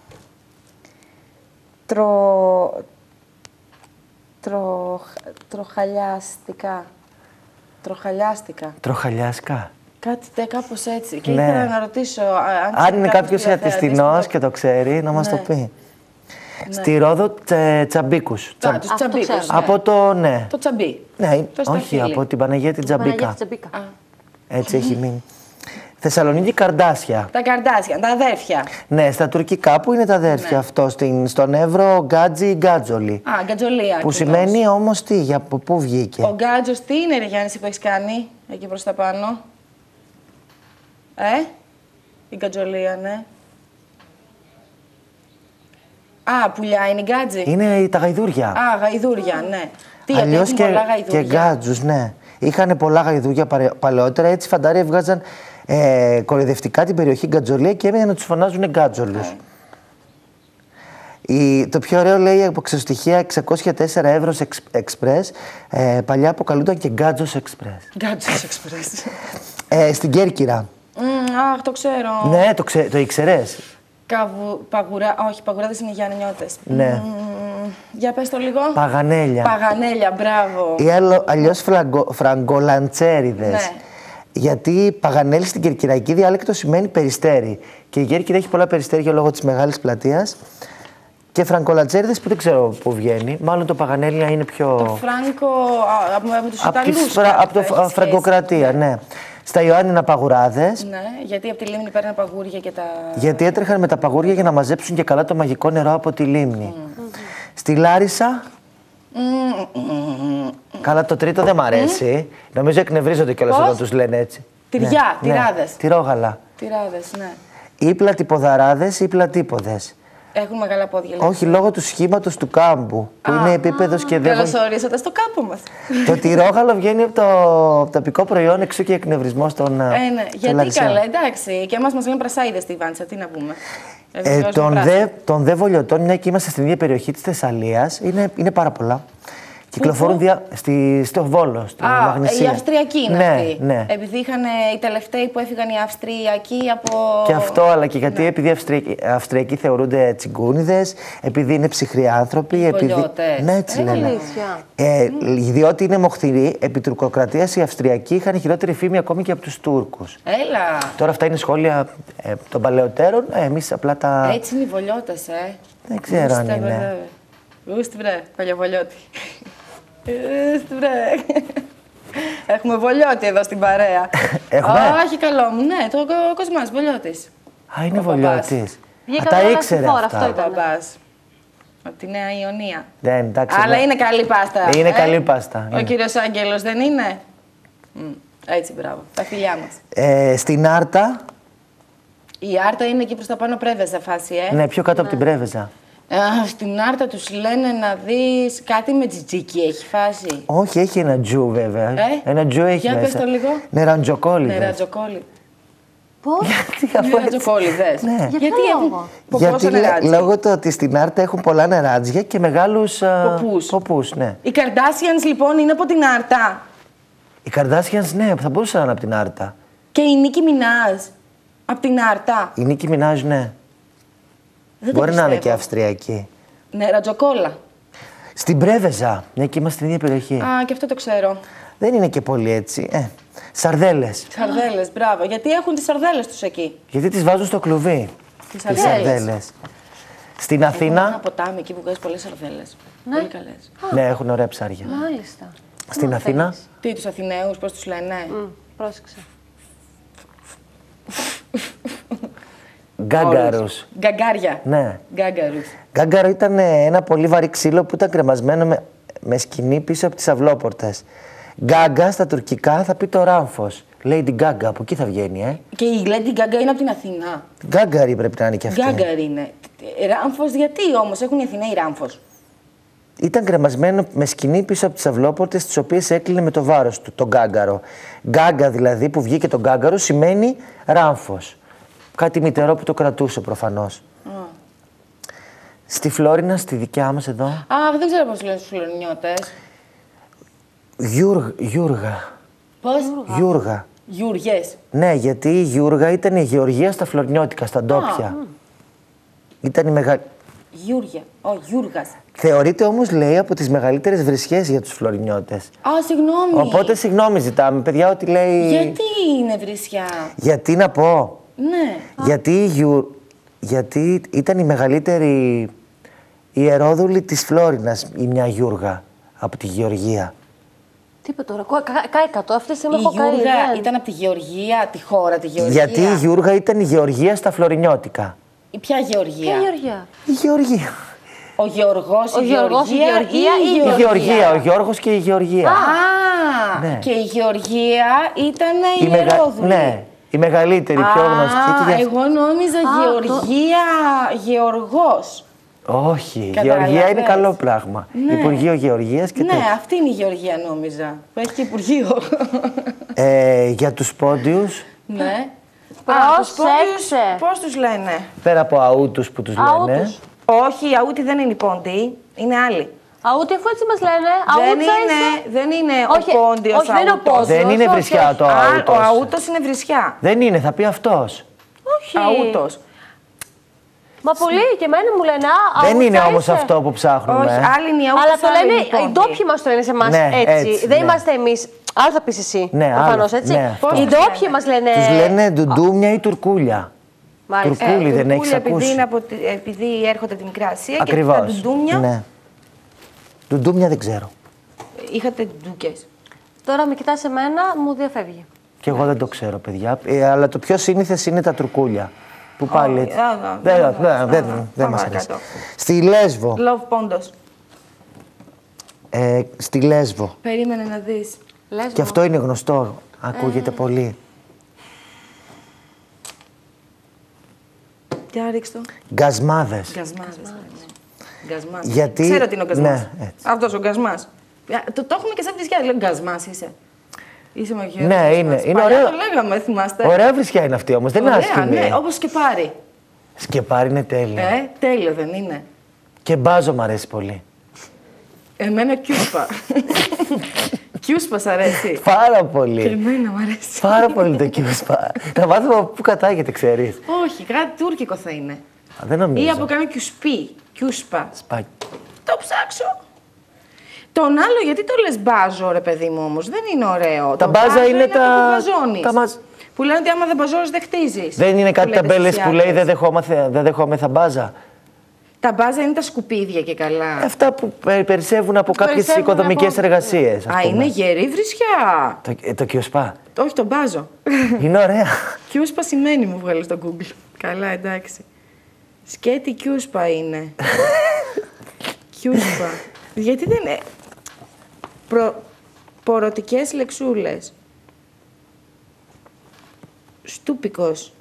τρο... Τρο... Τροχαλιάστηκα. Τροχαλιάστηκα. Τροχαλιάσκα. Κάτι τε, κάπως έτσι. Και Ναι. ήθελα να ρωτήσω α, αν, Αν ξέρει είναι κάποιος κάποιο τηλεθεατής ατιστινός που και το ξέρει, να μας Ναι. το πει. Στη Ρόδο τσε, τσαμπίκους. το... Α, Τσα- τους Αυτό τσαμπίκους. ξέρω. ναι. Από το ναι. Το τσαμπί. Ναι, Το όχι, σταφύλι. από την Παναγία την Τζαμπίκα. Παναγία Τζαμπίκα. Α, Έτσι έχει μείνει. Θεσσαλονίκη Καρντάσια. τα καρδάσια, τα αδέρφια. Ναι, στα τουρκικά που είναι τα αδέρφια αυτό. Στην, στον Εύρο Γκάτζι Γκάτζολη. Α, γκατζολία. Που ακριβώς. σημαίνει όμως τι, για από πού βγήκε. Ο γκάτζος τι είναι, ρε Γιάννη, εσύ που έχεις κάνει εκεί προς τα πάνω. Ε, η γκατζολία, ναι. Α, πουλιά είναι η γκάτζη. Είναι τα γαϊδούρια. Α, γαϊδούρια, ναι. Τι, γιατί Αλλιώς έχουν και, πολλά και γαϊδούρια. γκάτζους, ναι. Είχαν πολλά γαϊδούρια παρε- παλαιότερα, έτσι φαντάροι έβγαζαν ε, κοροϊδευτικά την περιοχή Γκατζολία και έμειναν να τους φωνάζουν γκάτζολους. Η, το πιο ωραίο λέει από ξεστοιχεία εξακόσια τέσσερα ευρώ εξπρές, ε, παλιά αποκαλούνταν και γκάτζος εξπρές. Γκάτζος εξπρές. Ε, στην Κέρκυρα. Μμ, αχ, το ξέρω. Ναι, το, ξέ, το ήξερες. Καβου... Παγουρά... Όχι, παγουράδες είναι οι Γιάννηνιώτες. Ναι. Μμ, για πες το λίγο. Παγανέλια. Παγανέλια, μπράβο. Ή άλλο, αλλιώς φραγκο, φραγκολαντσέριδες. Ναι. Γιατί Παγανέλη στην κερκυραϊκή διάλεκτο σημαίνει περιστέρι. Και η Κέρκυρα έχει πολλά περιστέρια λόγω της μεγάλης πλατείας. Και φραγκολατσέριδες που δεν ξέρω πού βγαίνει. Μάλλον το Παγανέλια είναι πιο. Το Φράγκο α, από, από τους από, Ιταλούς. φρα... από το έχει σχέση. Φραγκοκρατία, ναι. Στα Ιωάννινα παγουράδες. Ναι, γιατί από τη λίμνη παίρνουν παγούρια και τα. Γιατί έτρεχαν με τα παγούρια για να μαζέψουν και καλά το μαγικό νερό από τη λίμνη. Mm. Στη Λάρισα. Mm, mm, mm. Καλά, το τρίτο δεν μ' αρέσει. Mm. Νομίζω εκνευρίζονται κιόλας όταν τους λένε έτσι. Τυριά, ναι, τυράδες. Ναι, τυρόγαλα. Τυράδες, ναι. Ή πλατυποδαράδες ή πλατύποδες. Έχουν μεγάλα πόδια. Λέτε. Όχι, λόγω του σχήματος του κάμπου. Που α, είναι επίπεδος και δεν. Καλώς ορίσατε στο κάμπο μας. Το τυρόγαλο βγαίνει από το τοπικό προϊόν, εξού και εκνευρισμός των. Ε, ναι. Γιατί καλά, εντάξει. Και εμάς μας λένε πρασάιδες στη Βάντσα, τι να πούμε. Ε, τον, δε, τον δε βολιωτών, μια και είμαστε στην ίδια περιοχή της Θεσσαλίας, είναι, είναι πάρα πολλά. Κυκλοφορούν δια, στη, στο Βόλο, στη Α, Μαγνησία. οι Αυστριακοί είναι ναι, αυτοί. Ναι. Επειδή είχαν οι τελευταίοι που έφυγαν οι Αυστριακοί από. Και αυτό, αλλά και γιατί ναι. επειδή οι Αυστριακοί, Αυστριακοί θεωρούνται τσιγκούνιδες, επειδή είναι ψυχροί άνθρωποι. Επειδή... Ναι, έτσι ε, λένε. Ε, mm. Διότι είναι μοχθηροί, επί τουρκοκρατίας οι Αυστριακοί είχαν χειρότερη φήμη ακόμη και από τους Τούρκους. Έλα. Τώρα αυτά είναι σχόλια ε, των παλαιότερων. Ε, εμείς απλά τα. Έτσι είναι οι βολιώτες, ε. Δεν ξέρω Ούστε, αν είναι. Ούστε, βρε, παλιοβολιώτη. Ούστε, βρε. Έχουμε βολιώτη εδώ στην παρέα. Έχουμε. Όχι, καλό μου, ναι, το ο Κοσμάς, βολιώτης. Α, είναι βολιώτης. Α, τα ήξερε αυτά. Αυτό ήταν. Μπαμπάς. Από τη Νέα Ιωνία. Δεν, εντάξει. Αλλά ναι. είναι καλή πάστα. Είναι ε? καλή πάστα. Ο κύριος Άγγελος δεν είναι. Mm. Έτσι, μπράβο. Τα φιλιά μας. Ε, στην Άρτα. Η Άρτα είναι εκεί προς τα πάνω Πρέβεζα φάση, ε. Ναι, πιο κάτω ναι. από την Πρέβεζα. Α, στην Άρτα τους λένε να δεις κάτι με τζιτζίκι, έχει φάση. Όχι, έχει ένα τζου βέβαια. Ε? Ένα τζου έχει Για μέσα. πες το λίγο. Νεραντζοκόλλιδες. Νεραντζοκόλλη. Πώς? Νεραντζοκόλλιδες. Ναι. Γιατί έχουν Γιατί λόγω του ότι στην Άρτα έχουν πολλά νεράτζια και μεγάλους ποπούς. ποπούς, ναι. Οι Καρντάσιανς λοιπόν είναι από την Άρτα. Οι Καρντάσιανς, ναι, θα μπορούσαν να είναι από την Άρτα. Και η Νίκη Μινάζ από την Άρτα. Η Νίκη Μινάζ, ναι. Δεν μπορεί να είναι και Αυστριακή. Νεραντζοκόλλα. Στην Πρέβεζα, μια και είμαστε στην ίδια περιοχή. Α, και αυτό το ξέρω. Δεν είναι και πολύ έτσι. Ε. Σαρδέλες. Σαρδέλες, μπράβο. Γιατί έχουν τις σαρδέλες τους εκεί. Γιατί τις βάζουν στο κλουβί. Τις σαρδέλες. σαρδέλες. Στην Αθήνα. Έχουν ένα ποτάμι εκεί που βγάζει πολλές σαρδέλες. Ναι. Πολύ καλές. Ναι, έχουν ωραία ψάρια. Μάλιστα. Στην Μα Αθήνα. θέλεις. Τι, τους Αθηναίους, πώς τους λένε. Mm, πρόσεξε. Γκάγκαρους. Γκαγκάρια. Ναι. Γκάγκαρους. Γκάγκαρο ήταν ένα πολύ βαρύ ξύλο που ήταν κρεμασμένο με, με σκηνή πίσω από τις αυλόπορτες. Γκάγκα στα τουρκικά θα πει το ράμφος. Lady Gaga, από εκεί θα βγαίνει, ε. Και η Lady Gaga είναι από την Αθήνα. Γκάγκαρη πρέπει να είναι και αυτή. Γκάγκαρη είναι. Ράμφος, γιατί όμως έχουν οι Αθηναίοι ράμφος. Ήταν κρεμασμένο με σκηνή πίσω από τις αυλόπορτες, τις οποίες έκλεινε με το βάρος του, τον γκάγκαρο. Γκάγκα δηλαδή που βγήκε τον γκάγκαρο σημαίνει ράμφος. Κάτι μητερό που το κρατούσε προφανώς. Mm. Στη Φλόρινα, στη δικιά μας εδώ. Α, δεν ξέρω πώς λένε στους Φλωρινιώτες. Γιούργ, Γιούργα. Πώς? Γιούργα. Γιούργες. Ναι, γιατί η Γιούργα ήταν η γεωργία στα Φλωρινιώτικα, στα ντόπια. Ah. Ήταν η μεγα... Γιούργια. Ο Γιούργας. Θεωρείται όμως, λέει, από τις μεγαλύτερες βρισχές για τους Φλωρινιώτες. Α, συγγνώμη. Οπότε συγγνώμη ζητάμε, παιδιά, ότι λέει... Γιατί είναι βρισιά. Γιατί να πω. Ναι. Γιατί, η Γιου... Γιατί ήταν η μεγαλύτερη ιερόδουλη της Φλόρινας η μια Γιούργα από τη Γεωργία. Τι είπε τώρα, κάηκα το, αυτές είμαι η έχω καεί. Γιούργα ήταν από τη Γεωργία, τη χώρα τη Γεωργία. Γιατί η Γιούργα ήταν η Γεωργία στα Φλωρινιώτικα. Η ποια Γεωργία? Ποια Γεωργία? Η Γεωργία. Ο Γεωργός, ο η Γεωργός, η Γεωργία, Γεωργία ή η Η Γεωργία, ο Γιώργος και η Γεωργία. Α, ναι. Και η Γεωργία ήταν η, η μεγα... ιερόδουλη. Ναι, η μεγαλύτερη, η πιο γνωστή. Α, και για... εγώ νόμιζα Α, Γεωργία, το... Γεωργός. Όχι, η Γεωργία είναι καλό πράγμα. Ναι. Υπουργείο Γεωργίας και Ναι, τέτοια. αυτή είναι η Γεωργία νόμιζα. Που έχει και Υπουργείο. Ε, για τους πόντιους. Ναι. Πρόσεξε. Πώς τους λένε? Πέρα από αούτους που τους Αούτους. λένε. Όχι, οι αούτοι δεν είναι οι πόντιοι, είναι άλλοι. Αούτι, αφού έτσι μας λένε. Δεν Αούτσα είναι, είσαι... δεν είναι όχι, ο πόντιος όχι, δεν είναι ο αούτος. πόντιος. Δεν είναι όχι, βρισιά όχι. το Α, αούτος. ο αούτος είναι βρισιά. Δεν είναι, θα πει αυτός. Όχι. Αούτος. Μα πολλοί και εμένα μου λένε α, Δεν αούτσα είναι όμως είσαι. αυτό που ψάχνουμε. Όχι, άλλοι είναι οι αούτες, Αλλά το άλλοι λένε, είναι οι οι πόντιοι. ντόπιοι μας το λένε σε εμάς Ναι, έτσι. έτσι, Δεν ναι. είμαστε εμείς. Άλλο θα πεις εσύ. Ναι, Προφανώς άλλο. έτσι. Ναι, αυτό. Οι ντόπιοι μας λένε. Τους λένε ντουντούμια ή τουρκούλια. Μάλιστα. Τουρκούλη δεν τουρκούλη, έχεις επειδή, ακούσει? είναι από, τη- επειδή έρχονται από τη Μικρά Ασία Ακριβώς. και τα ντουντούμια. Ναι. Ντουντούμια δεν ξέρω. Είχατε ντουκές. Τώρα με κοιτάς εμένα, μου διαφεύγει. Και εγώ δεν το ξέρω, παιδιά. Ε, αλλά το πιο σύνηθες είναι τα τουρκούλια. Που πάλι έτσι. α, α, Δεν- α, δεν- α, δεν- α, Δεν πάμε μας αρέσει. παρακάτω. Στη Λέσβο. Love Pondos. Ε, στη Λέσβο. Περίμενε να δεις. Λες Και μου. αυτό είναι γνωστό. Ακούγεται Ε. πολύ. Για ρίξ' το. Γκασμάδες. Γκασμάς. ναι. Γκασμάς. Γιατί- Ξέρω τι είναι ο γκασμάς. ναι, έτσι. Αυτός ο γκασμάς. Ε, Το, το έχουμε και σαν βρισιά. Λέω γκασμάς είσαι. Είσαι μαγειρός. Ναι, γκασμάς. είναι- είναι Παλιά ωραίο. το λέγαμε, θυμάστε. Ωραία βρισιά είναι αυτή όμως. Δεν είναι Ωραία, άσχημη. ναι, όπως και πάρει. Σκεπάρι είναι τέλεια. Ε, τέλειο δεν είναι. Και μπάζο μου αρέσει πολύ. Εμένα κιούσπα. Κιούσπα σ' αρέσει. Πάρα Και πολύ. εμένα μου αρέσει. Πάρα πολύ το κιούσπα. Να μάθουμε από πού κατάγεται, ξέρεις. Όχι, κάτι τουρκικό θα είναι. Α, δεν νομίζω. Ή από κάποιο κιουσπί. Κιούσπα. Σπάκι. Το ψάξω. Τον άλλο, γιατί το λες μπάζο, ρε παιδί μου, όμως. Δεν είναι ωραίο. Τα Το μπάζα μπάζο είναι αυτό τα- που βαζώνεις. τα μαζ- Που λένε ότι άμα δεν μπαζώνεις δεν χτίζεις. Δεν είναι κάτι λένε ταμπέλες στις που λέει Ιάπες. δεν δεχόμαστε, δεν δεχόμεθα μπάζα. Τα μπάζα είναι τα σκουπίδια και καλά. Αυτά που πε- περισσεύουν από κάποιες περισσεύουν οικοδομικές από- εργασίες. ας Α, πούμε. είναι γερή βρισιά. Το, ε, το κιουσπά. Όχι, τον μπάζο. Είναι ωραία. Κιούσπα σημαίνει μου βγάλει στο Google. Καλά, εντάξει. Σκέτη κιούσπα είναι. Κιούσπα. Γιατί δεν είναι. Προ... Πορωτικές λεξούλες. Στούπικος.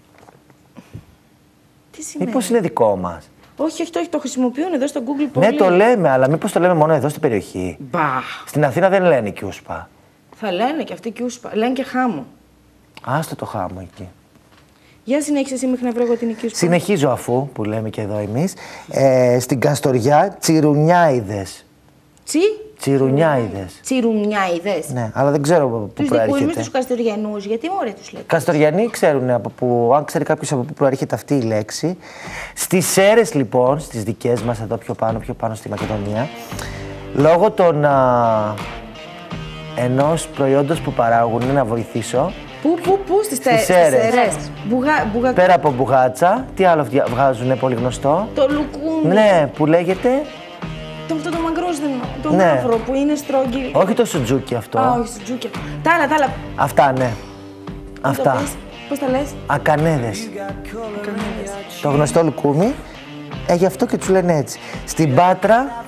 Τι σημαίνει. Μήπως είναι δικό μας. Όχι, όχι, όχι, το χρησιμοποιούν εδώ στο Google πολύ. Ναι, το λέμε, αλλά μήπως το λέμε μόνο εδώ στην περιοχή. Μπα. Στην Αθήνα δεν λένε κιούσπα. Θα λένε και αυτοί κιούσπα. Λένε και χάμο. Άστο το χάμο εκεί. Για συνέχισε εσύ μέχρι να βρω εγώ την κιούσπα. Συνεχίζω αφού, που λέμε και εδώ εμείς, ε, στην Καστοριά τσιρουνιάιδες. Τσι. Τσιρουνιάιδες. Τσιρουνιάιδες. Ναι, αλλά δεν ξέρω από πού Τους δικούς μας προέρχεται. τους Καστοριανούς, γιατί μωρέ τους λέτε. Καστοριανοί ξέρουν από πού, αν ξέρει κάποιος από πού προέρχεται αυτή η λέξη. Στις Σέρρες λοιπόν, στις δικές μας εδώ πιο πάνω, πιο πάνω στη Μακεδονία, λόγω των α, ενός προϊόντος που παράγουν, να βοηθήσω, Πού, πού, πού, στις, τε, Στις στις Σέρρες. Σέρρες. Μπουγα, μπουγα... πέρα από μπουγάτσα, τι άλλο βγα- βγάζουν πολύ γνωστό. Το λουκούμι. Ναι, που λέγεται, Το, αυτό το μαγκρόσδενο. Το Ναι. μαύρο που είναι στρόγγυλο. όχι το σουτζούκι αυτό. Α, όχι, σουτζούκια. Τα άλλα, τα άλλα. Αυτά, ναι. Το Αυτά. πες, πώς τα λες. Ακανέδες. Κανένας. Το γνωστό λουκούμι, ε, γι' αυτό και τους λένε έτσι. Στην Πάτρα,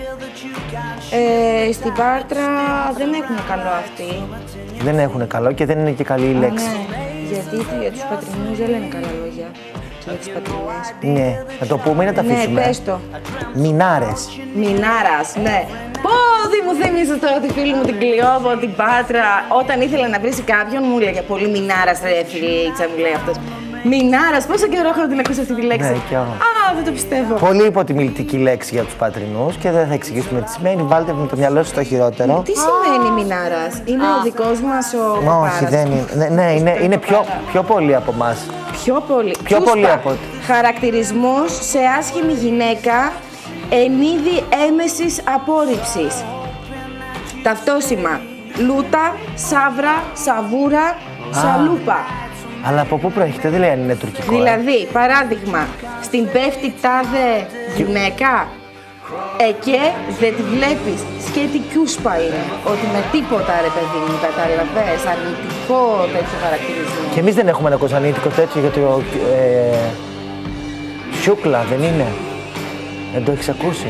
Ε, στην Πάρτρα δεν έχουν καλό αυτοί. δεν έχουν καλό και δεν είναι και καλή η λέξη. Ναι, γιατί για τους πατρινούς δεν λένε καλά λόγια. Για τις πατρινές. Ναι, να το πούμε ή να τα Ναι, αφήσουμε. πες το. Μινάρες. Μινάρας, ναι. Πόδι μου θύμισε τώρα τη φίλη μου την Κλειό από την Πάτρα. Όταν ήθελε να βρει κάποιον, μου έλεγε πολύ Μινάρας, ρε φιλίτσα, μου λέει αυτός. Μινάρας, πόσο καιρό έχω να την ακούσει αυτή τη λέξη. Ναι, κι εγώ. Α, δεν το πιστεύω. Πολύ υποτιμητική λέξη για τους πατρινούς και δεν θα εξηγήσουμε τι σημαίνει. Βάλτε με το μυαλό σας στο χειρότερο. Τι σημαίνει Μινάρας, είναι ο δικός μας ο Όχι, παπάρας. δεν είναι. Ναι, ναι, είναι, είναι πιο, πιο πολύ από εμά. Πιο πολύ. Πιο Κιούσπα. πολύ από ό,τι. Χαρακτηρισμός σε άσχημη γυναίκα εν είδη έμεσης απόρριψης. Ταυτόσημα. Λούτα, σάβρα, σαβούρα, σαλούπα. Αλλά από πού προέρχεται, δεν λέει αν είναι τουρκικό. ε. Δηλαδή, παράδειγμα, στην πέφτει τάδε γυναίκα, εκέ δεν τη βλέπεις. Σκέτη κιούσπα είναι. Ότι με τίποτα ρε παιδί μου, καταλαβες, αρνητικό τέτοιο χαρακτηρισμό. Και εμείς δεν έχουμε ένα κοζανίτικο τέτοιο για το. Ε, σούκλα, δεν είναι. Δεν το έχεις ακούσει.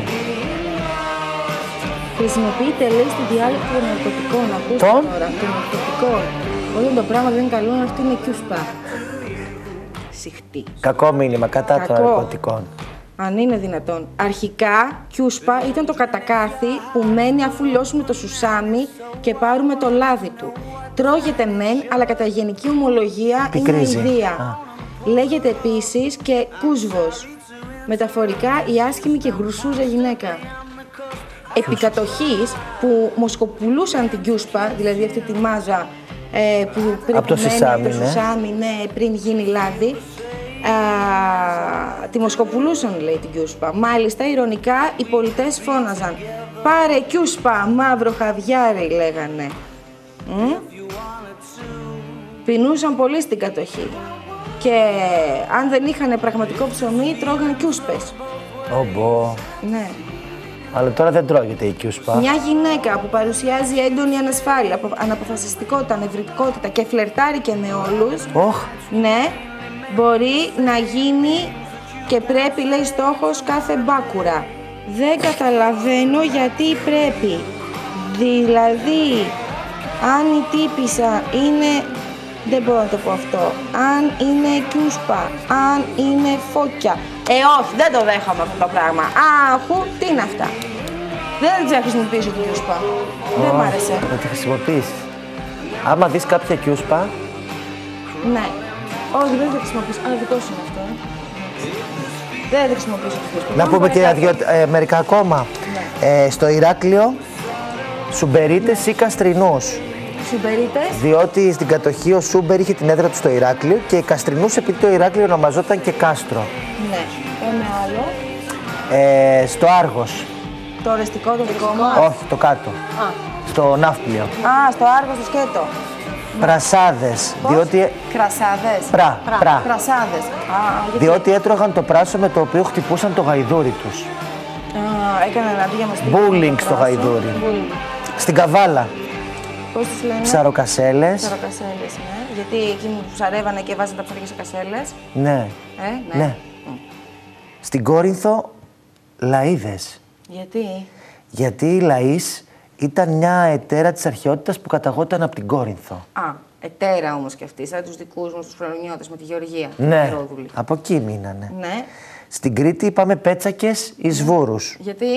Χρησιμοποιείται, λέει, στη διάλεκτο των ναρκωτικών. Ακούστε Των? τώρα, των ναρκωτικών. Όταν το πράγμα δεν είναι καλό, αυτό είναι κιούσπα. Συχτή. Κακό μήνυμα κατά των Κακό. ναρκωτικών. Αν είναι δυνατόν. Αρχικά, κιούσπα ήταν το κατακάθι που μένει αφού λιώσουμε το σουσάμι και πάρουμε το λάδι του. Τρώγεται μεν, αλλά κατά γενική ομολογία Πικρίζει. είναι αηδία. Α. Λέγεται επίσης και κούσβος. Μεταφορικά η άσχημη και γρουσούζα γυναίκα. Επικατοχής που μοσκοπουλούσαν την κιούσπα, δηλαδή αυτή τη μάζα ε, που πριν Απ' το μένει σισάμι, από το ναι. σουσάμι, ναι, πριν γίνει λάδι, α, τη μοσκοπουλούσαν, λέει, την κιούσπα. Μάλιστα, ηρωνικά, οι πολιτές φώναζαν «Πάρε κιούσπα, μαύρο χαβιάρι», λέγανε. Μ? Πεινούσαν πολύ στην κατοχή. Και αν δεν είχαν πραγματικό ψωμί, τρώγαν κιούσπες. Όμπο. Ναι. Αλλά τώρα δεν τρώγεται η κιούσπα. Μια γυναίκα που παρουσιάζει έντονη ανασφάλεια, αναποφασιστικότητα, νευρικότητα και φλερτάρει και με όλους, Οχ. ναι, μπορεί να γίνει και πρέπει, λέει, στόχος κάθε μπάκουρα. Δεν καταλαβαίνω γιατί πρέπει. Δηλαδή, αν η τύπισσα είναι... Δεν μπορώ να το πω αυτό. Αν είναι κιούσπα, αν είναι φώκια. Ε, όχι, δεν το δέχομαι αυτό το πράγμα. Αχου, τι είναι αυτά. Δεν θα χρησιμοποιήσω την κιούσπα. Δεν μ' άρεσε. Να τη χρησιμοποιήσεις. Άμα δεις κάποια κιούσπα... Ναι. Όχι, δεν θα χρησιμοποιήσω. Α, δικό σου είναι αυτό. Ε. Δεν θα χρησιμοποιήσω την κιούσπα. Να πούμε και δυο, ε, μερικά ακόμα. Ναι. Ε, στο Ηράκλειο, σουμπερίτες ή καστρινούς. Σουμπερίτες. Διότι στην κατοχή ο Σούμπερ είχε την έδρα του στο Ηράκλειο και οι καστρινούς επειδή το Ηράκλειο ονομαζόταν και κάστρο. Ναι. Ένα άλλο. Ε, στο Άργος. Το οριστικό, το δικό μας. Όχι, το κάτω. Α. Στο Ναύπλιο. Α, στο Άργο, στο σκέτο. Πρασάδες. Πώς? Διότι... Κρασάδες. Πρα, πρα. πρα. Κρασάδες. Α, γιατί... Διότι έτρωγαν το πράσο με το οποίο χτυπούσαν το γαϊδούρι τους. Α, έκαναν αντί για μας. Μπούλινγκ στο γαϊδούρι. Bullying. Στην Καβάλα. Πώς τις λένε? Ψαροκασέλες. Ψαροκασέλες, ναι. Γιατί εκείνοι που ψαρεύανε και βάζανε τα ψάρια σε κασέλες. Ναι. Ε, ναι. ναι. Mm. Στην Κόρινθο, λαΐδες. Γιατί? Γιατί η λαΐς ήταν μια εταίρα της αρχαιότητας που καταγόταν από την Κόρινθο. Α, εταίρα όμως και αυτή, σαν τους δικούς μας τους φρονιώτες με τη Γεωργία. Ναι, Ρόδουλη. από εκεί μείνανε. Ναι. Στην Κρήτη είπαμε πέτσακες εις βούρους. Γιατί?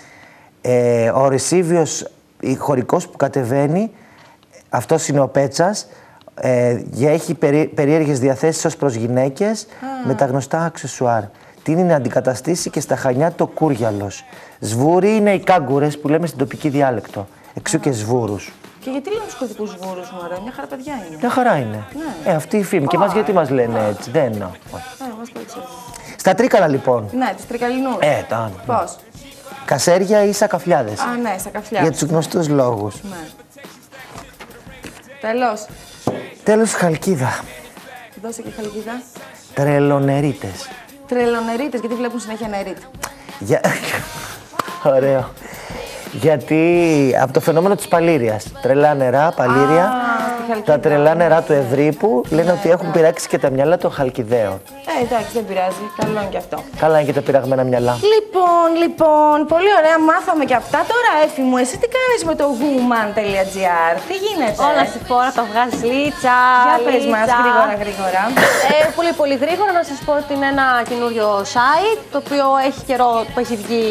Ε, ο Ρεσίβιος, η χωρικός που κατεβαίνει, αυτός είναι ο Πέτσας, ε, για έχει περί, περίεργες διαθέσεις ως προς γυναίκες με τα γνωστά αξεσουάρ. Τείνει να αντικαταστήσει και στα Χανιά το κούργιαλος. Σβούροι είναι οι κάγκουρες που λέμε στην τοπική διάλεκτο. Εξού και σβούρους. Και γιατί λένε τους κωδικούς βούρους, μωρέ, μια χαρά παιδιά είναι. Μια χαρά είναι. Ναι. Ε, αυτή η φήμη. Και εμάς γιατί μας λένε έτσι. Δεν εννοώ. Α, μας το ήξερα. Στα Τρίκαλα λοιπόν. Ναι, τους τρικαλινούς. Ε, τα άνω. Πώς? Κασέρια ή σακαφλιάδες. Α, ναι, στα καφλιά. Για τους γνωστούς λόγους. Ναι. Τέλος. Τέλος, Χαλκίδα. Δώσε και χαλκίδα. Τρελονερίτες. Τρελονερίτες, γιατί βλέπουν συνέχεια νερίτ. Για... Ωραίο. Γιατί από το φαινόμενο της παλήριας. Τρελά νερά, παλήρια. Α, τα τρελά νερά του Ευρύπου λένε ότι έχουν πειράξει και τα μυαλά των Χαλκιδαίων. Ε, εντάξει, δεν πειράζει. Καλό είναι και αυτό. Καλά είναι και τα πειραγμένα μυαλά. Λοιπόν, λοιπόν, πολύ ωραία, μάθαμε και αυτά. Τώρα, Έφη μου, εσύ τι κάνεις με το woman τελεία gr, τι γίνεται? Όλα στη φόρα τα βγάζει λίτσα. Για πες λίτσα. μας, γρήγορα, γρήγορα. Ε, πολύ πολύ γρήγορα να σας πω ότι είναι ένα καινούριο site το οποίο έχει καιρό, το έχει βγει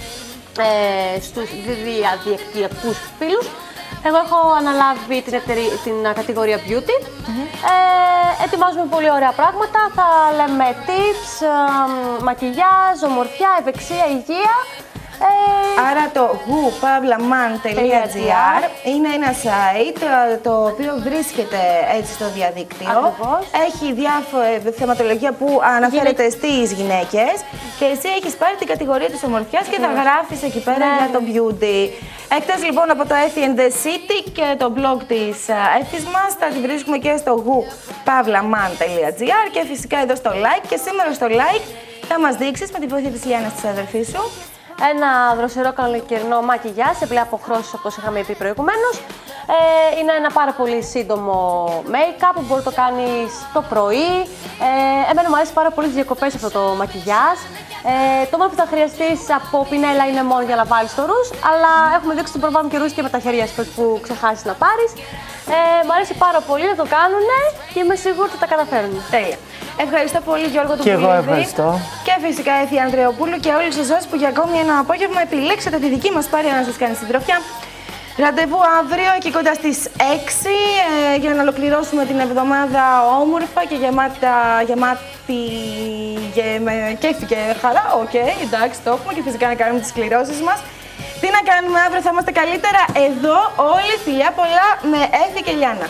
ε, στους διαδικτυακούς φίλους. Εγώ έχω αναλάβει την, εταιρεία, την κατηγορία beauty. Mm-hmm. ε, ετοιμάζουμε πολύ ωραία πράγματα. Θα λέμε tips, ε, μακιγιάζ, ομορφιά, ευεξία, υγεία. Ε, Άρα το γου παύλα μαν τελεία gr είναι ένα site το οποίο βρίσκεται έτσι στο διαδίκτυο. Ακριβώς. Έχει διάφορα θεματολογία που αναφέρεται Γυναίκες. στις γυναίκες και εσύ έχεις πάρει την κατηγορία της ομορφιάς και θα γράφεις εκεί πέρα Ναι. για το beauty. Εκτός λοιπόν από το Effie and the City και το blog της Effie's μας, θα τη βρίσκουμε και στο γου παύλα μαν τελεία gr και φυσικά εδώ στο like. Και σήμερα στο like θα μας δείξεις με τη βοήθεια της Λιάννας της αδερφής σου ένα δροσερό καλοκαιρινό μακιγιάζ σε μπλε αποχρώσεις όπως είχαμε πει προηγουμένως. Ε, είναι ένα πάρα πολύ σύντομο make-up που μπορεί να το κάνεις το πρωί. Ε, εμένα μου αρέσει πάρα πολύ στις διακοπές αυτό το μακιγιάζ. Ε, το μόνο που θα χρειαστείς από πινέλα είναι μόνο για να βάλεις το ρούζ, αλλά έχουμε δείξει ότι προβάλλουμε και ρούζ και με τα χέρια σου που ξεχάσεις να πάρεις. Ε, μου αρέσει πάρα πολύ να το κάνουν και είμαι σίγουρη ότι θα τα καταφέρουν. Τέλεια. Ευχαριστώ πολύ, Γιώργο του Και εγώ Πουλίδη. ευχαριστώ. Και φυσικά Έφη Ανδρεοπούλου και όλους εσάς που για ακόμη ένα απόγευμα επιλέξατε τη δική μας πάρεια να σας κάνει συντροφιά. Ραντεβού αύριο εκεί κοντά στις έξι ε, για να ολοκληρώσουμε την εβδομάδα όμορφα και γεμάτα, γεμάτη γε, με κέφι και χαρά. Οκ, okay, εντάξει, το έχουμε και φυσικά να κάνουμε τις κληρώσεις μας. Τι να κάνουμε αύριο, θα είμαστε καλύτερα εδώ όλοι. Φιλιά πολλά με Έφη και Λιάννα.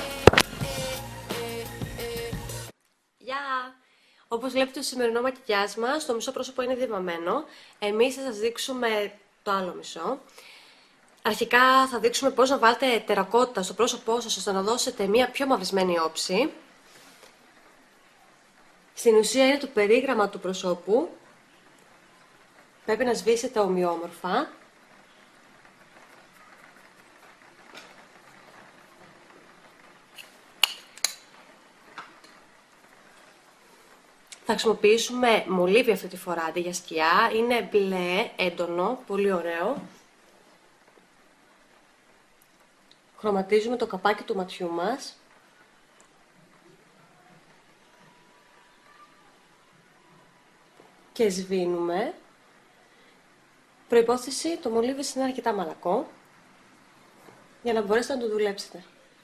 Γεια! Όπως βλέπετε, το σημερινό μακιγιάζ μας, το μισό πρόσωπο είναι διαβαμένο. Εμείς θα σας δείξουμε το άλλο μισό. Αρχικά θα δείξουμε πώς να βάλετε τερακότα στο πρόσωπό σας ώστε να δώσετε μια πιο μαυρισμένη όψη. Στην ουσία είναι το περίγραμμα του προσώπου. Πρέπει να σβήσετε ομοιόμορφα. Θα χρησιμοποιήσουμε μολύβι αυτή τη φορά αντί για σκιά. Είναι μπλε, έντονο, πολύ ωραίο. Χρωματίζουμε το καπάκι του ματιού μας. Και σβήνουμε. Προϋπόθεση, το μολύβι είναι αρκετά μαλακό για να μπορέσετε να το δουλέψετε.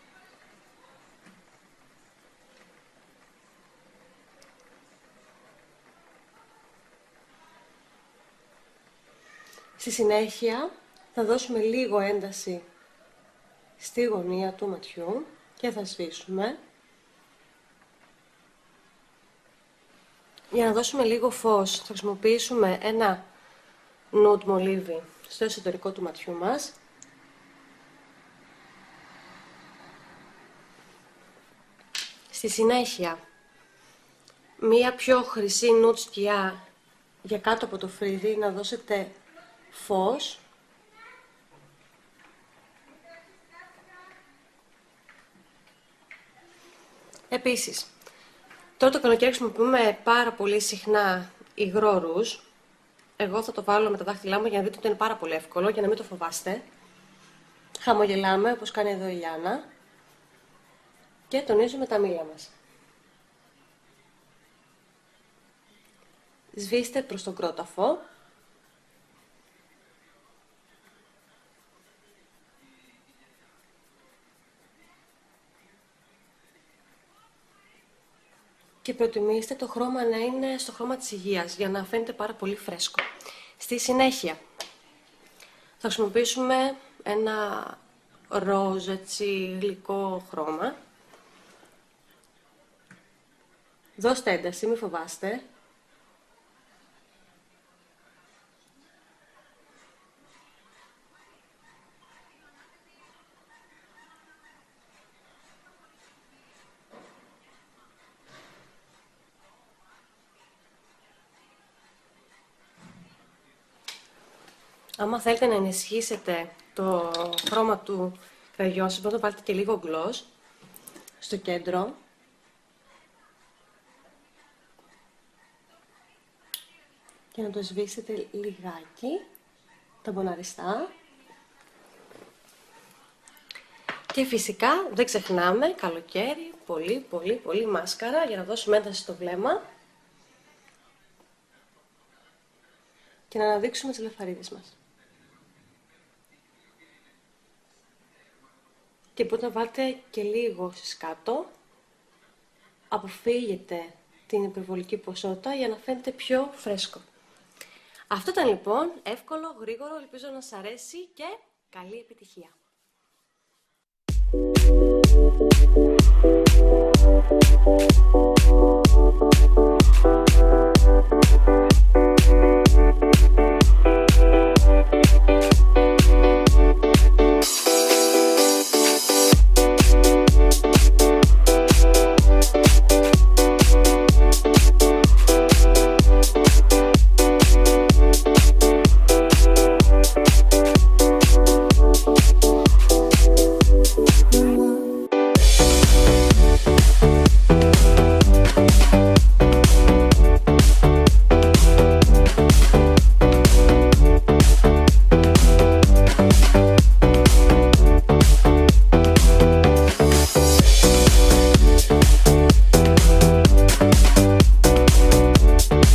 Στη συνέχεια θα δώσουμε λίγο ένταση στη γωνία του ματιού και θα σβήσουμε. Για να δώσουμε λίγο φως θα χρησιμοποιήσουμε ένα nude μολύβι στο εσωτερικό του ματιού μας. Στη συνέχεια μία πιο χρυσή nude σκιά για κάτω από το φρύδι, να δώσετε φως. Επίσης, τώρα το καλοκαίρι χρησιμοποιούμε πάρα πολύ συχνά υγρό ρούζ. Εγώ θα το βάλω με τα δάχτυλά μου για να δείτε ότι είναι πάρα πολύ εύκολο, για να μην το φοβάστε. Χαμογελάμε, όπως κάνει εδώ η Λιάννα. Και τονίζουμε τα μήλα μας. Σβήστε προς τον κρόταφο. Και προτιμήστε το χρώμα να είναι στο χρώμα της υγείας, για να φαίνεται πάρα πολύ φρέσκο. Στη συνέχεια, θα χρησιμοποιήσουμε ένα ροζ, έτσι, γλυκό χρώμα. Δώστε ένταση, μην φοβάστε. Άμα θέλετε να ενισχύσετε το χρώμα του κραγιόν σας, μπορείτε να βάλετε και λίγο gloss στο κέντρο. Και να το σβήσετε λιγάκι, τα μποναριστά. Και φυσικά δεν ξεχνάμε, καλοκαίρι, πολύ πολύ πολύ μάσκαρα για να δώσουμε ένταση στο βλέμμα και να αναδείξουμε τις λεφαρίδες μας. Και μπορείτε να βάλετε και λίγο στις κάτω. Αποφύγετε την υπερβολική ποσότητα για να φαίνεται πιο φρέσκο. Αυτό ήταν λοιπόν εύκολο, γρήγορο, ελπίζω να σας αρέσει και καλή επιτυχία. We'll be right back.